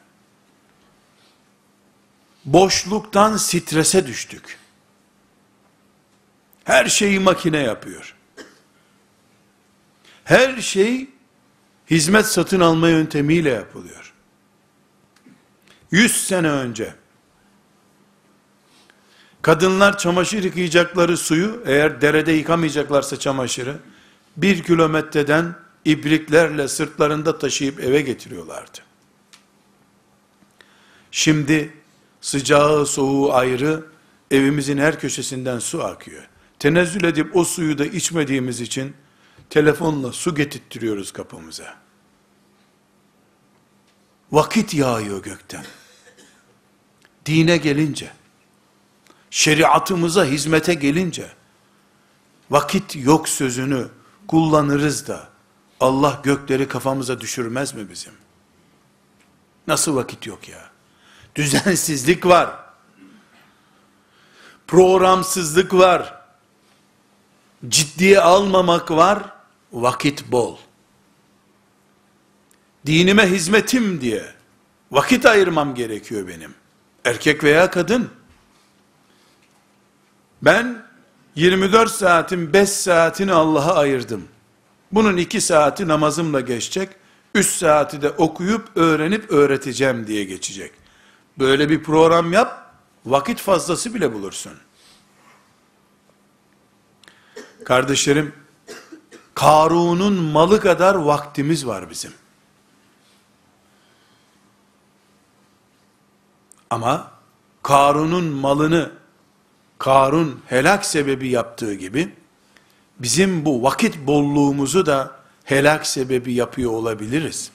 S1: Boşluktan strese düştük. Her şeyi makine yapıyor. Her şey hizmet satın alma yöntemiyle yapılıyor. 100 sene önce kadınlar çamaşır yıkayacakları suyu, eğer derede yıkamayacaklarsa çamaşırı, 1 kilometreden ibriklerle sırtlarında taşıyıp eve getiriyorlardı. Şimdi sıcağı soğuğu ayrı, evimizin her köşesinden su akıyor. Tenezzül edip o suyu da içmediğimiz için telefonla su getirtiyoruz kapımıza. Vakit yağıyor gökten. Dine gelince, şeriatımıza hizmete gelince, vakit yok sözünü kullanırız da, Allah gökleri kafamıza düşürmez mi bizim? Nasıl vakit yok ya? Düzensizlik var. Programsızlık var. Ciddiye almamak var. Vakit bol. Dinime hizmetim diye vakit ayırmam gerekiyor benim. Erkek veya kadın. Ben 24 saatin 5 saatini Allah'a ayırdım. Bunun 2 saati namazımla geçecek. 3 saati de okuyup öğrenip öğreteceğim diye geçecek. Böyle bir program yap, vakit fazlası bile bulursun. Kardeşlerim, Karun'un malı kadar vaktimiz var bizim. Ama Karun'un malını Karun helak sebebi yaptığı gibi, bizim bu vakit bolluğumuzu da helak sebebi yapıyor olabiliriz.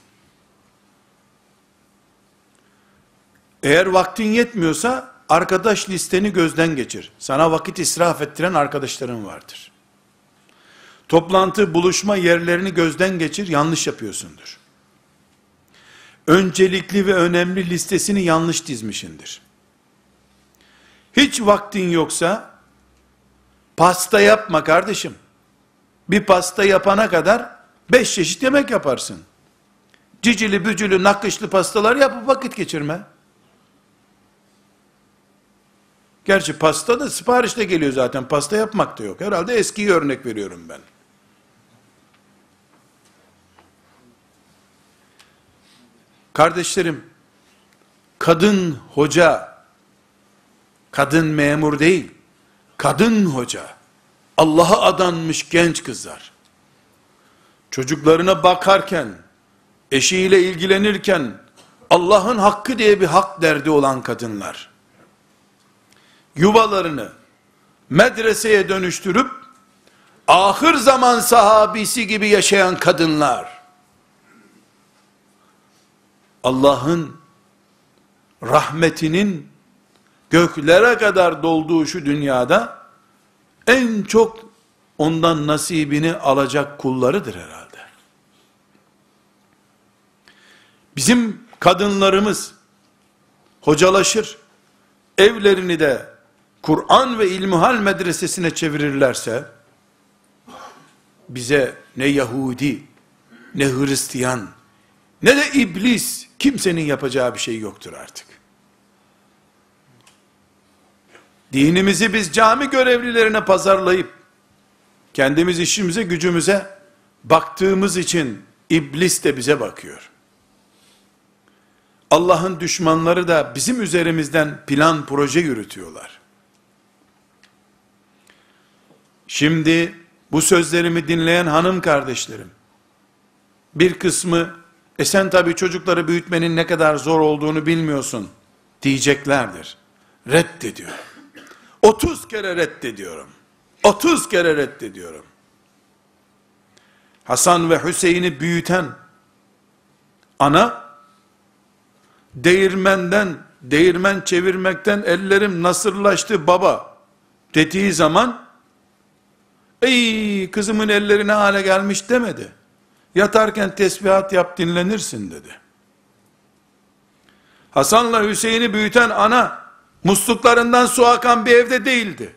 S1: Eğer vaktin yetmiyorsa, arkadaş listeni gözden geçir. Sana vakit israf ettiren arkadaşların vardır. Toplantı, buluşma yerlerini gözden geçir, yanlış yapıyorsundur. Öncelikli ve önemli listesini yanlış dizmişindir. Hiç vaktin yoksa, pasta yapma kardeşim. Bir pasta yapana kadar 5 çeşit yemek yaparsın. Cicili bücülü nakışlı pastalar yapıp vakit geçirme. Gerçi pasta da siparişte geliyor zaten. Pasta yapmak da yok. Herhalde eskiyi örnek veriyorum ben. Kardeşlerim, kadın hoca, kadın memur değil, kadın hoca, Allah'a adanmış genç kızlar, çocuklarına bakarken, eşiyle ilgilenirken, Allah'ın hakkı diye bir hak derdi olan kadınlar, yuvalarını medreseye dönüştürüp, ahir zaman sahabisi gibi yaşayan kadınlar, Allah'ın rahmetinin göklere kadar dolduğu şu dünyada, en çok ondan nasibini alacak kullarıdır herhalde. Bizim kadınlarımız, hocalaşır, evlerini de Kur'an ve İlmihal medresesine çevirirlerse, bize ne Yahudi, ne Hristiyan, ne de iblis, kimsenin yapacağı bir şey yoktur artık. Dinimizi biz cami görevlilerine pazarlayıp, kendimiz işimize gücümüze baktığımız için, iblis de bize bakıyor. Allah'ın düşmanları da bizim üzerimizden plan proje yürütüyorlar. Şimdi bu sözlerimi dinleyen hanım kardeşlerim, bir kısmı, sen tabii çocukları büyütmenin ne kadar zor olduğunu bilmiyorsun diyeceklerdir. Reddediyorum. 30 kere reddediyorum. 30 kere reddediyorum. Hasan ve Hüseyin'i büyüten ana, değirmen çevirmekten ellerim nasırlaştı baba dediği zaman, ey kızımın elleri ne hale gelmiş demedi. Yatarken tesbihat yap dinlenirsin dedi. Hasan'la Hüseyin'i büyüten ana, musluklarından su akan bir evde değildi.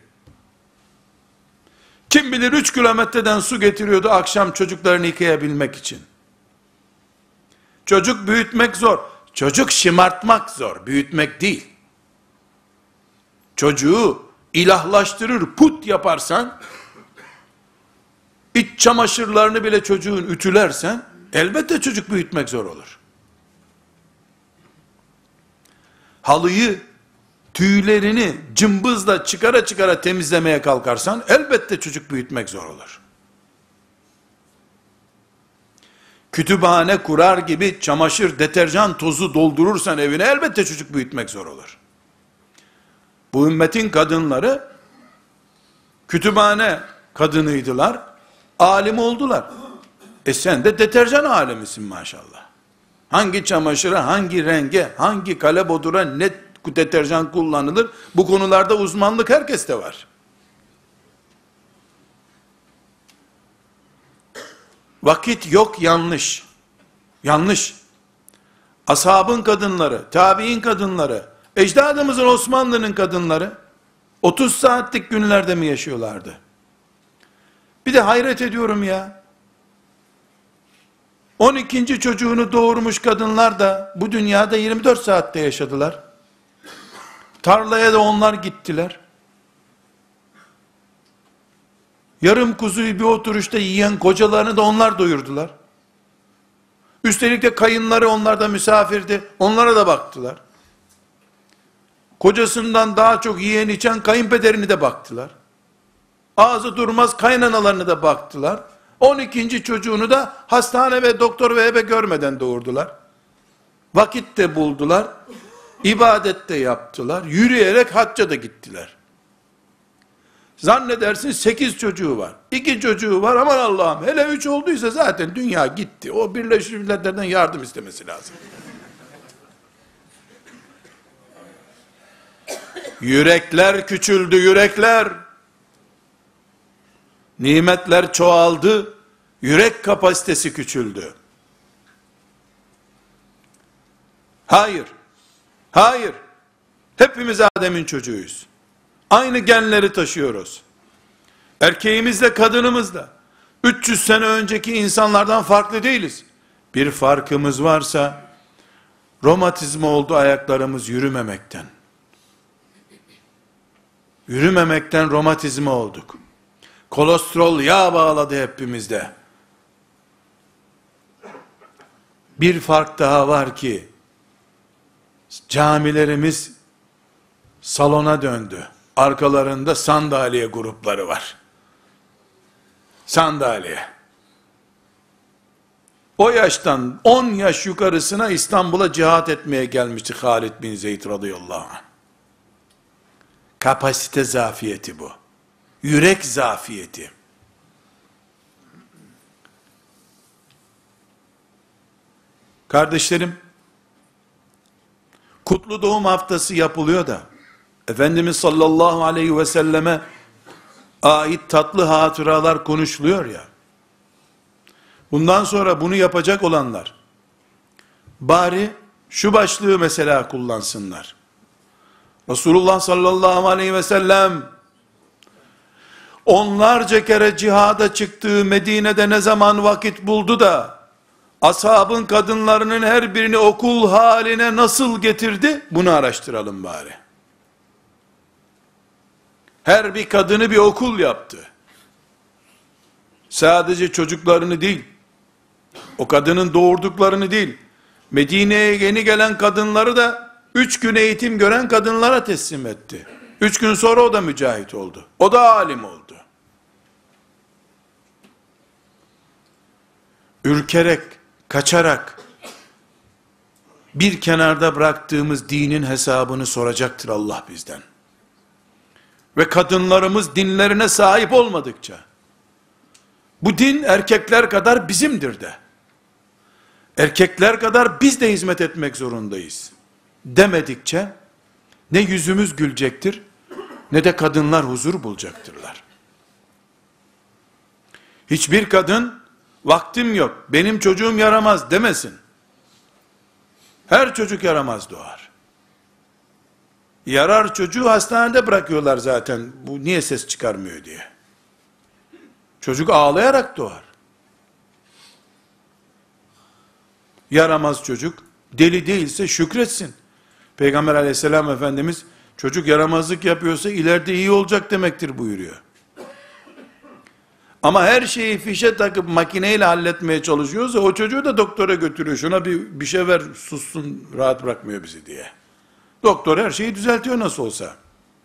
S1: Kim bilir 3 kilometreden su getiriyordu akşam çocuklarını yıkayabilmek için. Çocuk büyütmek zor. Çocuk şımartmak zor, büyütmek değil. Çocuğu ilahlaştırır, put yaparsan, iç çamaşırlarını bile çocuğun ütülersen, elbette çocuk büyütmek zor olur. Halıyı, tüylerini cımbızla çıkara çıkara temizlemeye kalkarsan, elbette çocuk büyütmek zor olur. Kütüphane kurar gibi çamaşır, deterjan tozu doldurursan evine, elbette çocuk büyütmek zor olur. Bu ümmetin kadınları, kütüphane kadınıydılar, alim oldular. Sen de deterjan alimisin maşallah. Hangi çamaşıra, hangi renge, hangi kalebodura ne deterjan kullanılır, bu konularda uzmanlık herkeste var. Vakit yok, yanlış. Yanlış. Ashabın kadınları, tabi'in kadınları, ecdadımızın, Osmanlı'nın kadınları 30 saatlik günlerde mi yaşıyorlardı? Bir de hayret ediyorum ya. 12. çocuğunu doğurmuş kadınlar da bu dünyada 24 saatte yaşadılar. Tarlaya da onlar gittiler. Yarım kuzuyu bir oturuşta yiyen kocalarını da onlar doyurdular. Üstelik de kayınları onlarda misafirdi. Onlara da baktılar. Kocasından daha çok yiyen içen kayınpederini de baktılar. Ağzı durmaz kaynanalarını da baktılar. 12. çocuğunu da hastane ve doktor ve ebe görmeden doğurdular. Vakit de buldular. İbadet de yaptılar. Yürüyerek hacca da gittiler. Zannedersin 8 çocuğu var. 2 çocuğu var, aman Allah'ım. Hele 3 olduysa zaten dünya gitti. O Birleşmiş Milletler'den yardım istemesi lazım. Yürekler küçüldü, yürekler. Nimetler çoğaldı. Yürek kapasitesi küçüldü. Hayır. Hayır. Hepimiz Adem'in çocuğuyuz. Aynı genleri taşıyoruz. Erkeğimizle kadınımızla 300 sene önceki insanlardan farklı değiliz. Bir farkımız varsa romatizma oldu ayaklarımız yürümemekten. Yürümemekten romatizma olduk. Kolesterol yağ bağladı hepimizde. Bir fark daha var ki camilerimiz salona döndü. Arkalarında sandalye grupları var. Sandalye. O yaştan 10 yaş yukarısına İstanbul'a cihat etmeye gelmişti Halid bin Zeyd radıyallahu anh. Kapasite zafiyeti bu. Yürek zafiyeti. Kardeşlerim, kutlu doğum haftası yapılıyor da, Efendimiz sallallahu aleyhi ve selleme ait tatlı hatıralar konuşuluyor ya, bundan sonra bunu yapacak olanlar, bari şu başlığı mesela kullansınlar. Resulullah sallallahu aleyhi ve sellem onlarca kere cihada çıktığı Medine'de ne zaman vakit buldu da ashabın kadınlarının her birini okul haline nasıl getirdi? Bunu araştıralım bari. Her bir kadını bir okul yaptı. Sadece çocuklarını değil, o kadının doğurduklarını değil, Medine'ye yeni gelen kadınları da 3 gün eğitim gören kadınlara teslim etti. 3 gün sonra o da mücahit oldu. O da alim oldu. Ürkerek, kaçarak, bir kenarda bıraktığımız dinin hesabını soracaktır Allah bizden. Ve kadınlarımız dinlerine sahip olmadıkça, bu din erkekler kadar bizimdir de, erkekler kadar biz de hizmet etmek zorundayız demedikçe, ne yüzümüz gülecektir, ne de kadınlar huzur bulacaktırlar. Hiçbir kadın, vaktim yok, benim çocuğum yaramaz demesin. Her çocuk yaramaz doğar. Yarar çocuğu hastanede bırakıyorlar zaten, bu niye ses çıkarmıyor diye. Çocuk ağlayarak doğar. Yaramaz çocuk, deli değilse şükretsin. Peygamber aleyhisselam Efendimiz, çocuk yaramazlık yapıyorsa ileride iyi olacak demektir buyuruyor. Ama her şeyi fişe takıp makineyle halletmeye çalışıyorsa, o çocuğu da doktora götürüyor. Şuna bir şey ver, sussun, rahat bırakmıyor bizi diye. Doktor her şeyi düzeltiyor nasıl olsa.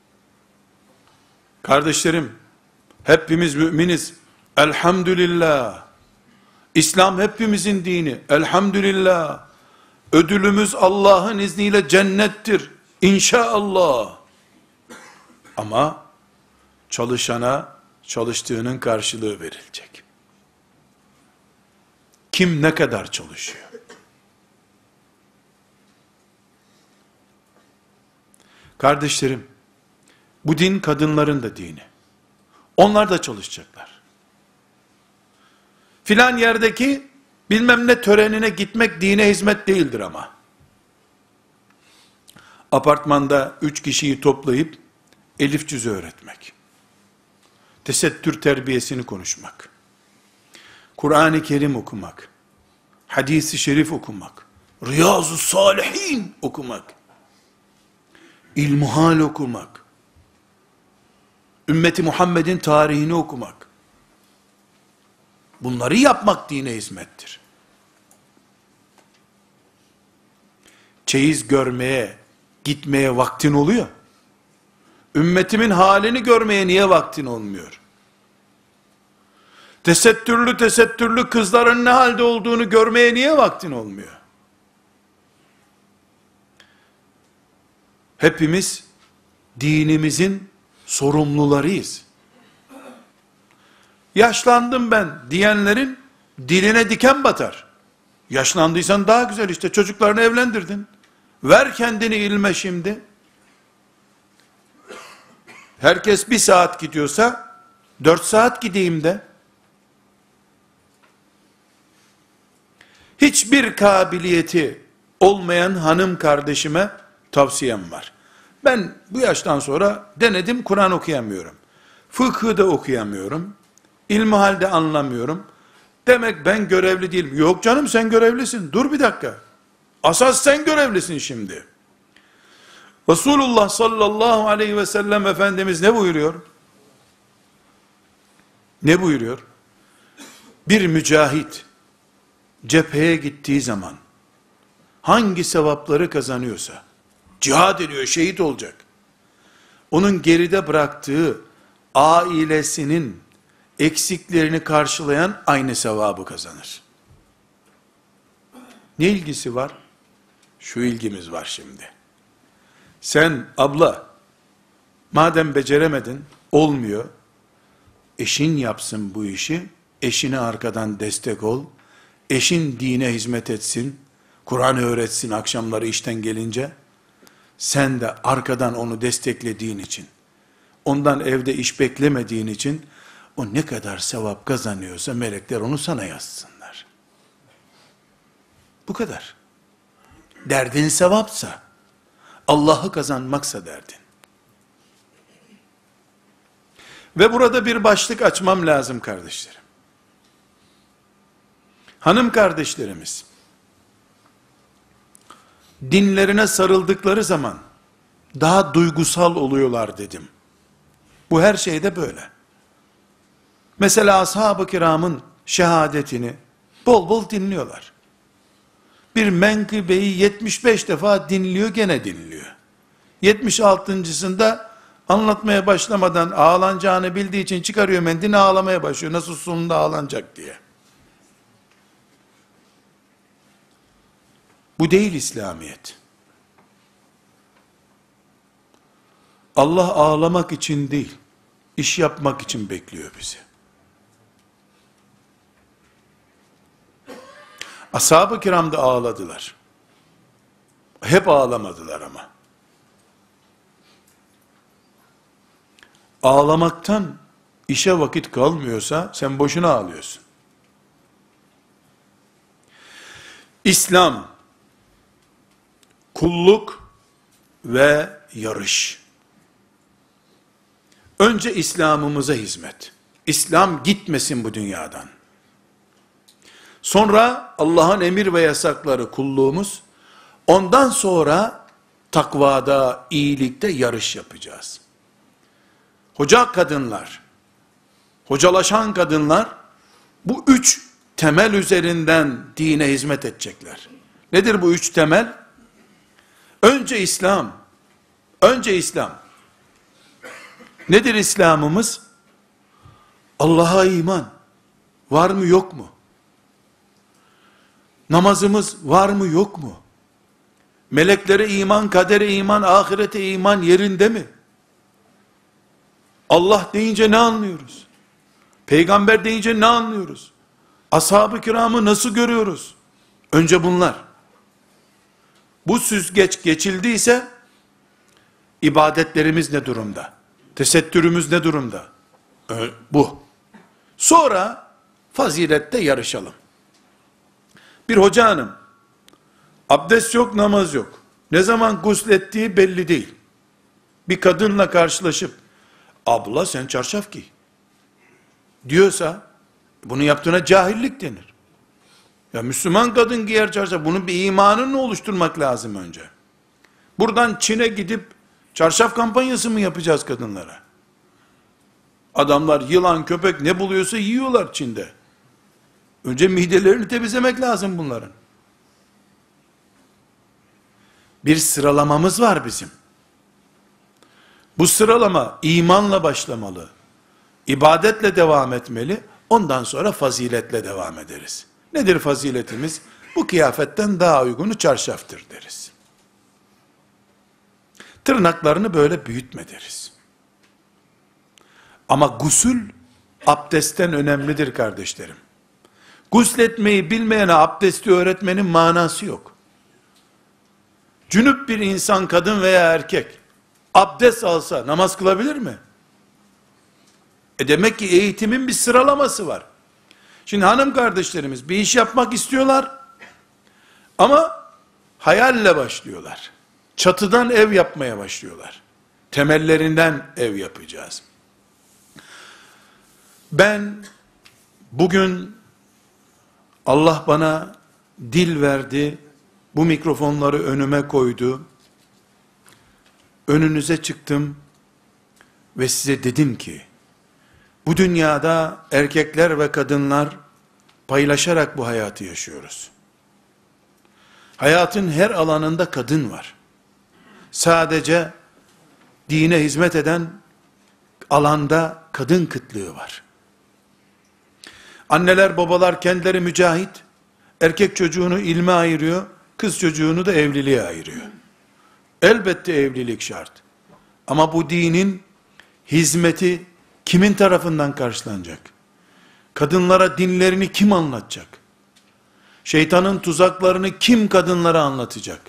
S1: Kardeşlerim, hepimiz müminiz. Elhamdülillah. İslam hepimizin dini. Elhamdülillah. Ödülümüz Allah'ın izniyle cennettir. İnşallah. Ama çalışana çalıştığının karşılığı verilecek. Kim ne kadar çalışıyor? Kardeşlerim, bu din kadınların da dini. Onlar da çalışacaklar. Filan yerdeki bilmem ne törenine gitmek dine hizmet değildir ama. Apartmanda 3 kişiyi toplayıp elif cüzü öğretmek. Tesettür terbiyesini konuşmak. Kur'an-ı Kerim okumak. Hadis-i şerif okumak. Riyazu Salihin okumak. İlmuhal okumak. Ümmeti Muhammed'in tarihini okumak. Bunları yapmak dine hizmettir. Çeyiz görmeye, gitmeye vaktin oluyor. Ümmetimin halini görmeye niye vaktin olmuyor? Tesettürlü kızların ne halde olduğunu görmeye niye vaktin olmuyor? Hepimiz dinimizin sorumlularıyız. Yaşlandım ben diyenlerin diline diken batar. Yaşlandıysan daha güzel işte, çocuklarını evlendirdin. Ver kendini ilme şimdi. Herkes 1 saat gidiyorsa 4 saat gideyim de. Hiçbir kabiliyeti olmayan hanım kardeşime tavsiyem var. Ben bu yaştan sonra denedim, Kur'an okuyamıyorum. Fıkhı da okuyamıyorum. İlmihalde anlamıyorum. Demek ben görevli değilim. Yok canım, sen görevlisin. Dur bir dakika. Asas sen görevlisin şimdi. Resulullah sallallahu aleyhi ve sellem Efendimiz ne buyuruyor? Ne buyuruyor? Bir mücahit cepheye gittiği zaman hangi sevapları kazanıyorsa, cihad ediyor, şehit olacak, onun geride bıraktığı ailesinin eksiklerini karşılayan aynı sevabı kazanır. Ne ilgisi var? Şu ilgimiz var şimdi. Sen abla, madem beceremedin, olmuyor, eşin yapsın bu işi, eşine arkadan destek ol, eşin dine hizmet etsin, Kur'an öğretsin akşamları işten gelince, sen de arkadan onu desteklediğin için, ondan evde iş beklemediğin için, o ne kadar sevap kazanıyorsa melekler onu sana yazsınlar. Bu kadar. Derdin sevapsa, Allah'ı kazanmaksa derdin. Ve burada bir başlık açmam lazım kardeşlerim. Hanım kardeşlerimiz, dinlerine sarıldıkları zaman, daha duygusal oluyorlar dedim. Bu her şeyde böyle. Mesela ashab-ı kiramın şehadetini bol bol dinliyorlar. Bir menkıbeyi 75 defa dinliyor, gene dinliyor. 76.sında anlatmaya başlamadan ağlanacağını bildiği için çıkarıyor mendilini, ağlamaya başlıyor. Nasıl sonunda ağlanacak diye. Bu değil İslamiyet. Allah ağlamak için değil, iş yapmak için bekliyor bizi. Ashab-ı kiram da ağladılar. Hep ağlamadılar ama. Ağlamaktan işe vakit kalmıyorsa sen boşuna ağlıyorsun. İslam, kulluk ve yarış. Önce İslam'ımıza hizmet. İslam gitmesin bu dünyadan. Sonra Allah'ın emir ve yasakları, kulluğumuz. Ondan sonra takvada, iyilikte yarış yapacağız. Hoca kadınlar, hocalaşan kadınlar, bu üç temel üzerinden dine hizmet edecekler. Nedir bu üç temel? Önce İslam. Önce İslam. Nedir İslam'ımız? Allah'a iman. Var mı yok mu? Namazımız var mı yok mu? Meleklere iman, kadere iman, ahirete iman yerinde mi? Allah deyince ne anlıyoruz? Peygamber deyince ne anlıyoruz? Ashab-ı kiramı nasıl görüyoruz? Önce bunlar. Bu süzgeç geçildiyse, ibadetlerimiz ne durumda? Tesettürümüz ne durumda? Bu. Sonra fazilette yarışalım. Bir hoca hanım, abdest yok, namaz yok. Ne zaman guslettiği belli değil. Bir kadınla karşılaşıp, abla sen çarşaf giy diyorsa, bunu yaptığına cahillik denir. Ya Müslüman kadın giyer çarşaf, bunun bir imanını oluşturmak lazım önce. Buradan Çin'e gidip, çarşaf kampanyası mı yapacağız kadınlara? Adamlar yılan, köpek ne buluyorsa yiyorlar Çin'de. Önce midelerini temizlemek lazım bunların. Bir sıralamamız var bizim. Bu sıralama imanla başlamalı. İbadetle devam etmeli. Ondan sonra faziletle devam ederiz. Nedir faziletimiz? Bu kıyafetten daha uygunu çarşaftır deriz. Tırnaklarını böyle büyütme deriz. Ama gusül abdestten önemlidir kardeşlerim. Gusletmeyi bilmeyene abdesti öğretmenin manası yok. Cünüp bir insan, kadın veya erkek, abdest alsa namaz kılabilir mi? Demek ki eğitimin bir sıralaması var. Şimdi hanım kardeşlerimiz bir iş yapmak istiyorlar, ama hayalle başlıyorlar. Çatıdan ev yapmaya başlıyorlar. Temellerinden ev yapacağız. Ben bugün Allah bana dil verdi, bu mikrofonları önüme koydu. Önünüze çıktım ve size dedim ki, bu dünyada erkekler ve kadınlar paylaşarak bu hayatı yaşıyoruz. Hayatın her alanında kadın var. Sadece dine hizmet eden alanda kadın kıtlığı var. Anneler, babalar kendileri mücahit, erkek çocuğunu ilme ayırıyor, kız çocuğunu da evliliğe ayırıyor. Elbette evlilik şart. Ama bu dinin hizmeti kimin tarafından karşılanacak? Kadınlara dinlerini kim anlatacak? Şeytanın tuzaklarını kim kadınlara anlatacak?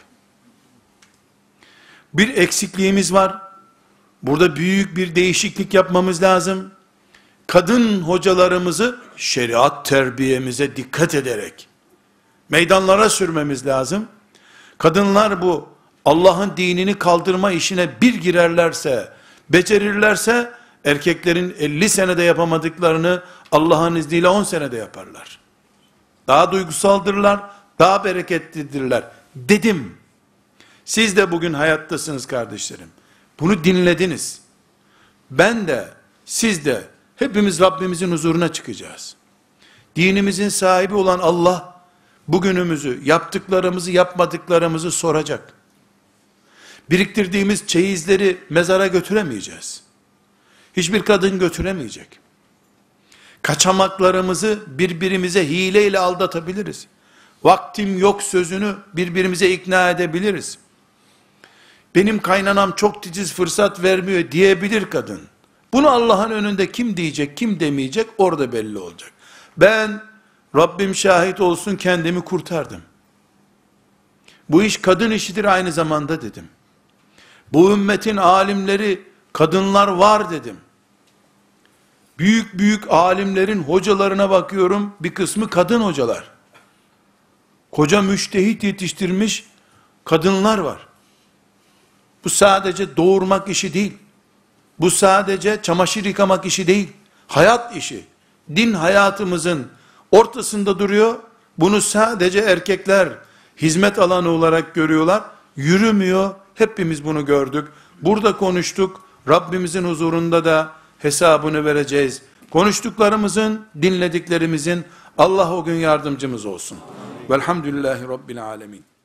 S1: Bir eksikliğimiz var. Burada büyük bir değişiklik yapmamız lazım. Kadın hocalarımızı şeriat terbiyemize dikkat ederek meydanlara sürmemiz lazım. Kadınlar bu Allah'ın dinini kaldırma işine bir girerlerse, becerirlerse, erkeklerin 50 senede yapamadıklarını Allah'ın izniyle 10 senede yaparlar. Daha duygusaldırlar, daha bereketlidirler dedim. Siz de bugün hayattasınız kardeşlerim. Bunu dinlediniz. Ben de, siz de, hepimiz Rabbimizin huzuruna çıkacağız. Dinimizin sahibi olan Allah, bugünümüzü, yaptıklarımızı, yapmadıklarımızı soracak. Biriktirdiğimiz çeyizleri mezara götüremeyeceğiz. Hiçbir kadın götüremeyecek. Kaçamaklarımızı birbirimize hileyle aldatabiliriz. Vaktim yok sözünü birbirimize ikna edebiliriz. Benim kaynanam çok titiz, fırsat vermiyor diyebilir kadın. Bunu Allah'ın önünde kim diyecek, kim demeyecek orada belli olacak. Ben, Rabbim şahit olsun, kendimi kurtardım. Bu iş kadın işidir aynı zamanda dedim. Bu ümmetin alimleri, kadınlar var dedim. Büyük büyük alimlerin hocalarına bakıyorum, bir kısmı kadın hocalar. Koca müştehit yetiştirmiş kadınlar var. Bu sadece doğurmak işi değil. Bu sadece çamaşır yıkamak işi değil. Hayat işi. Din hayatımızın ortasında duruyor. Bunu sadece erkekler hizmet alanı olarak görüyorlar. Yürümüyor. Hepimiz bunu gördük. Burada konuştuk. Rabbimizin huzurunda da hesabını vereceğiz. Konuştuklarımızın, dinlediklerimizin Allah o gün yardımcımız olsun. Velhamdülillahi Rabbil alemin.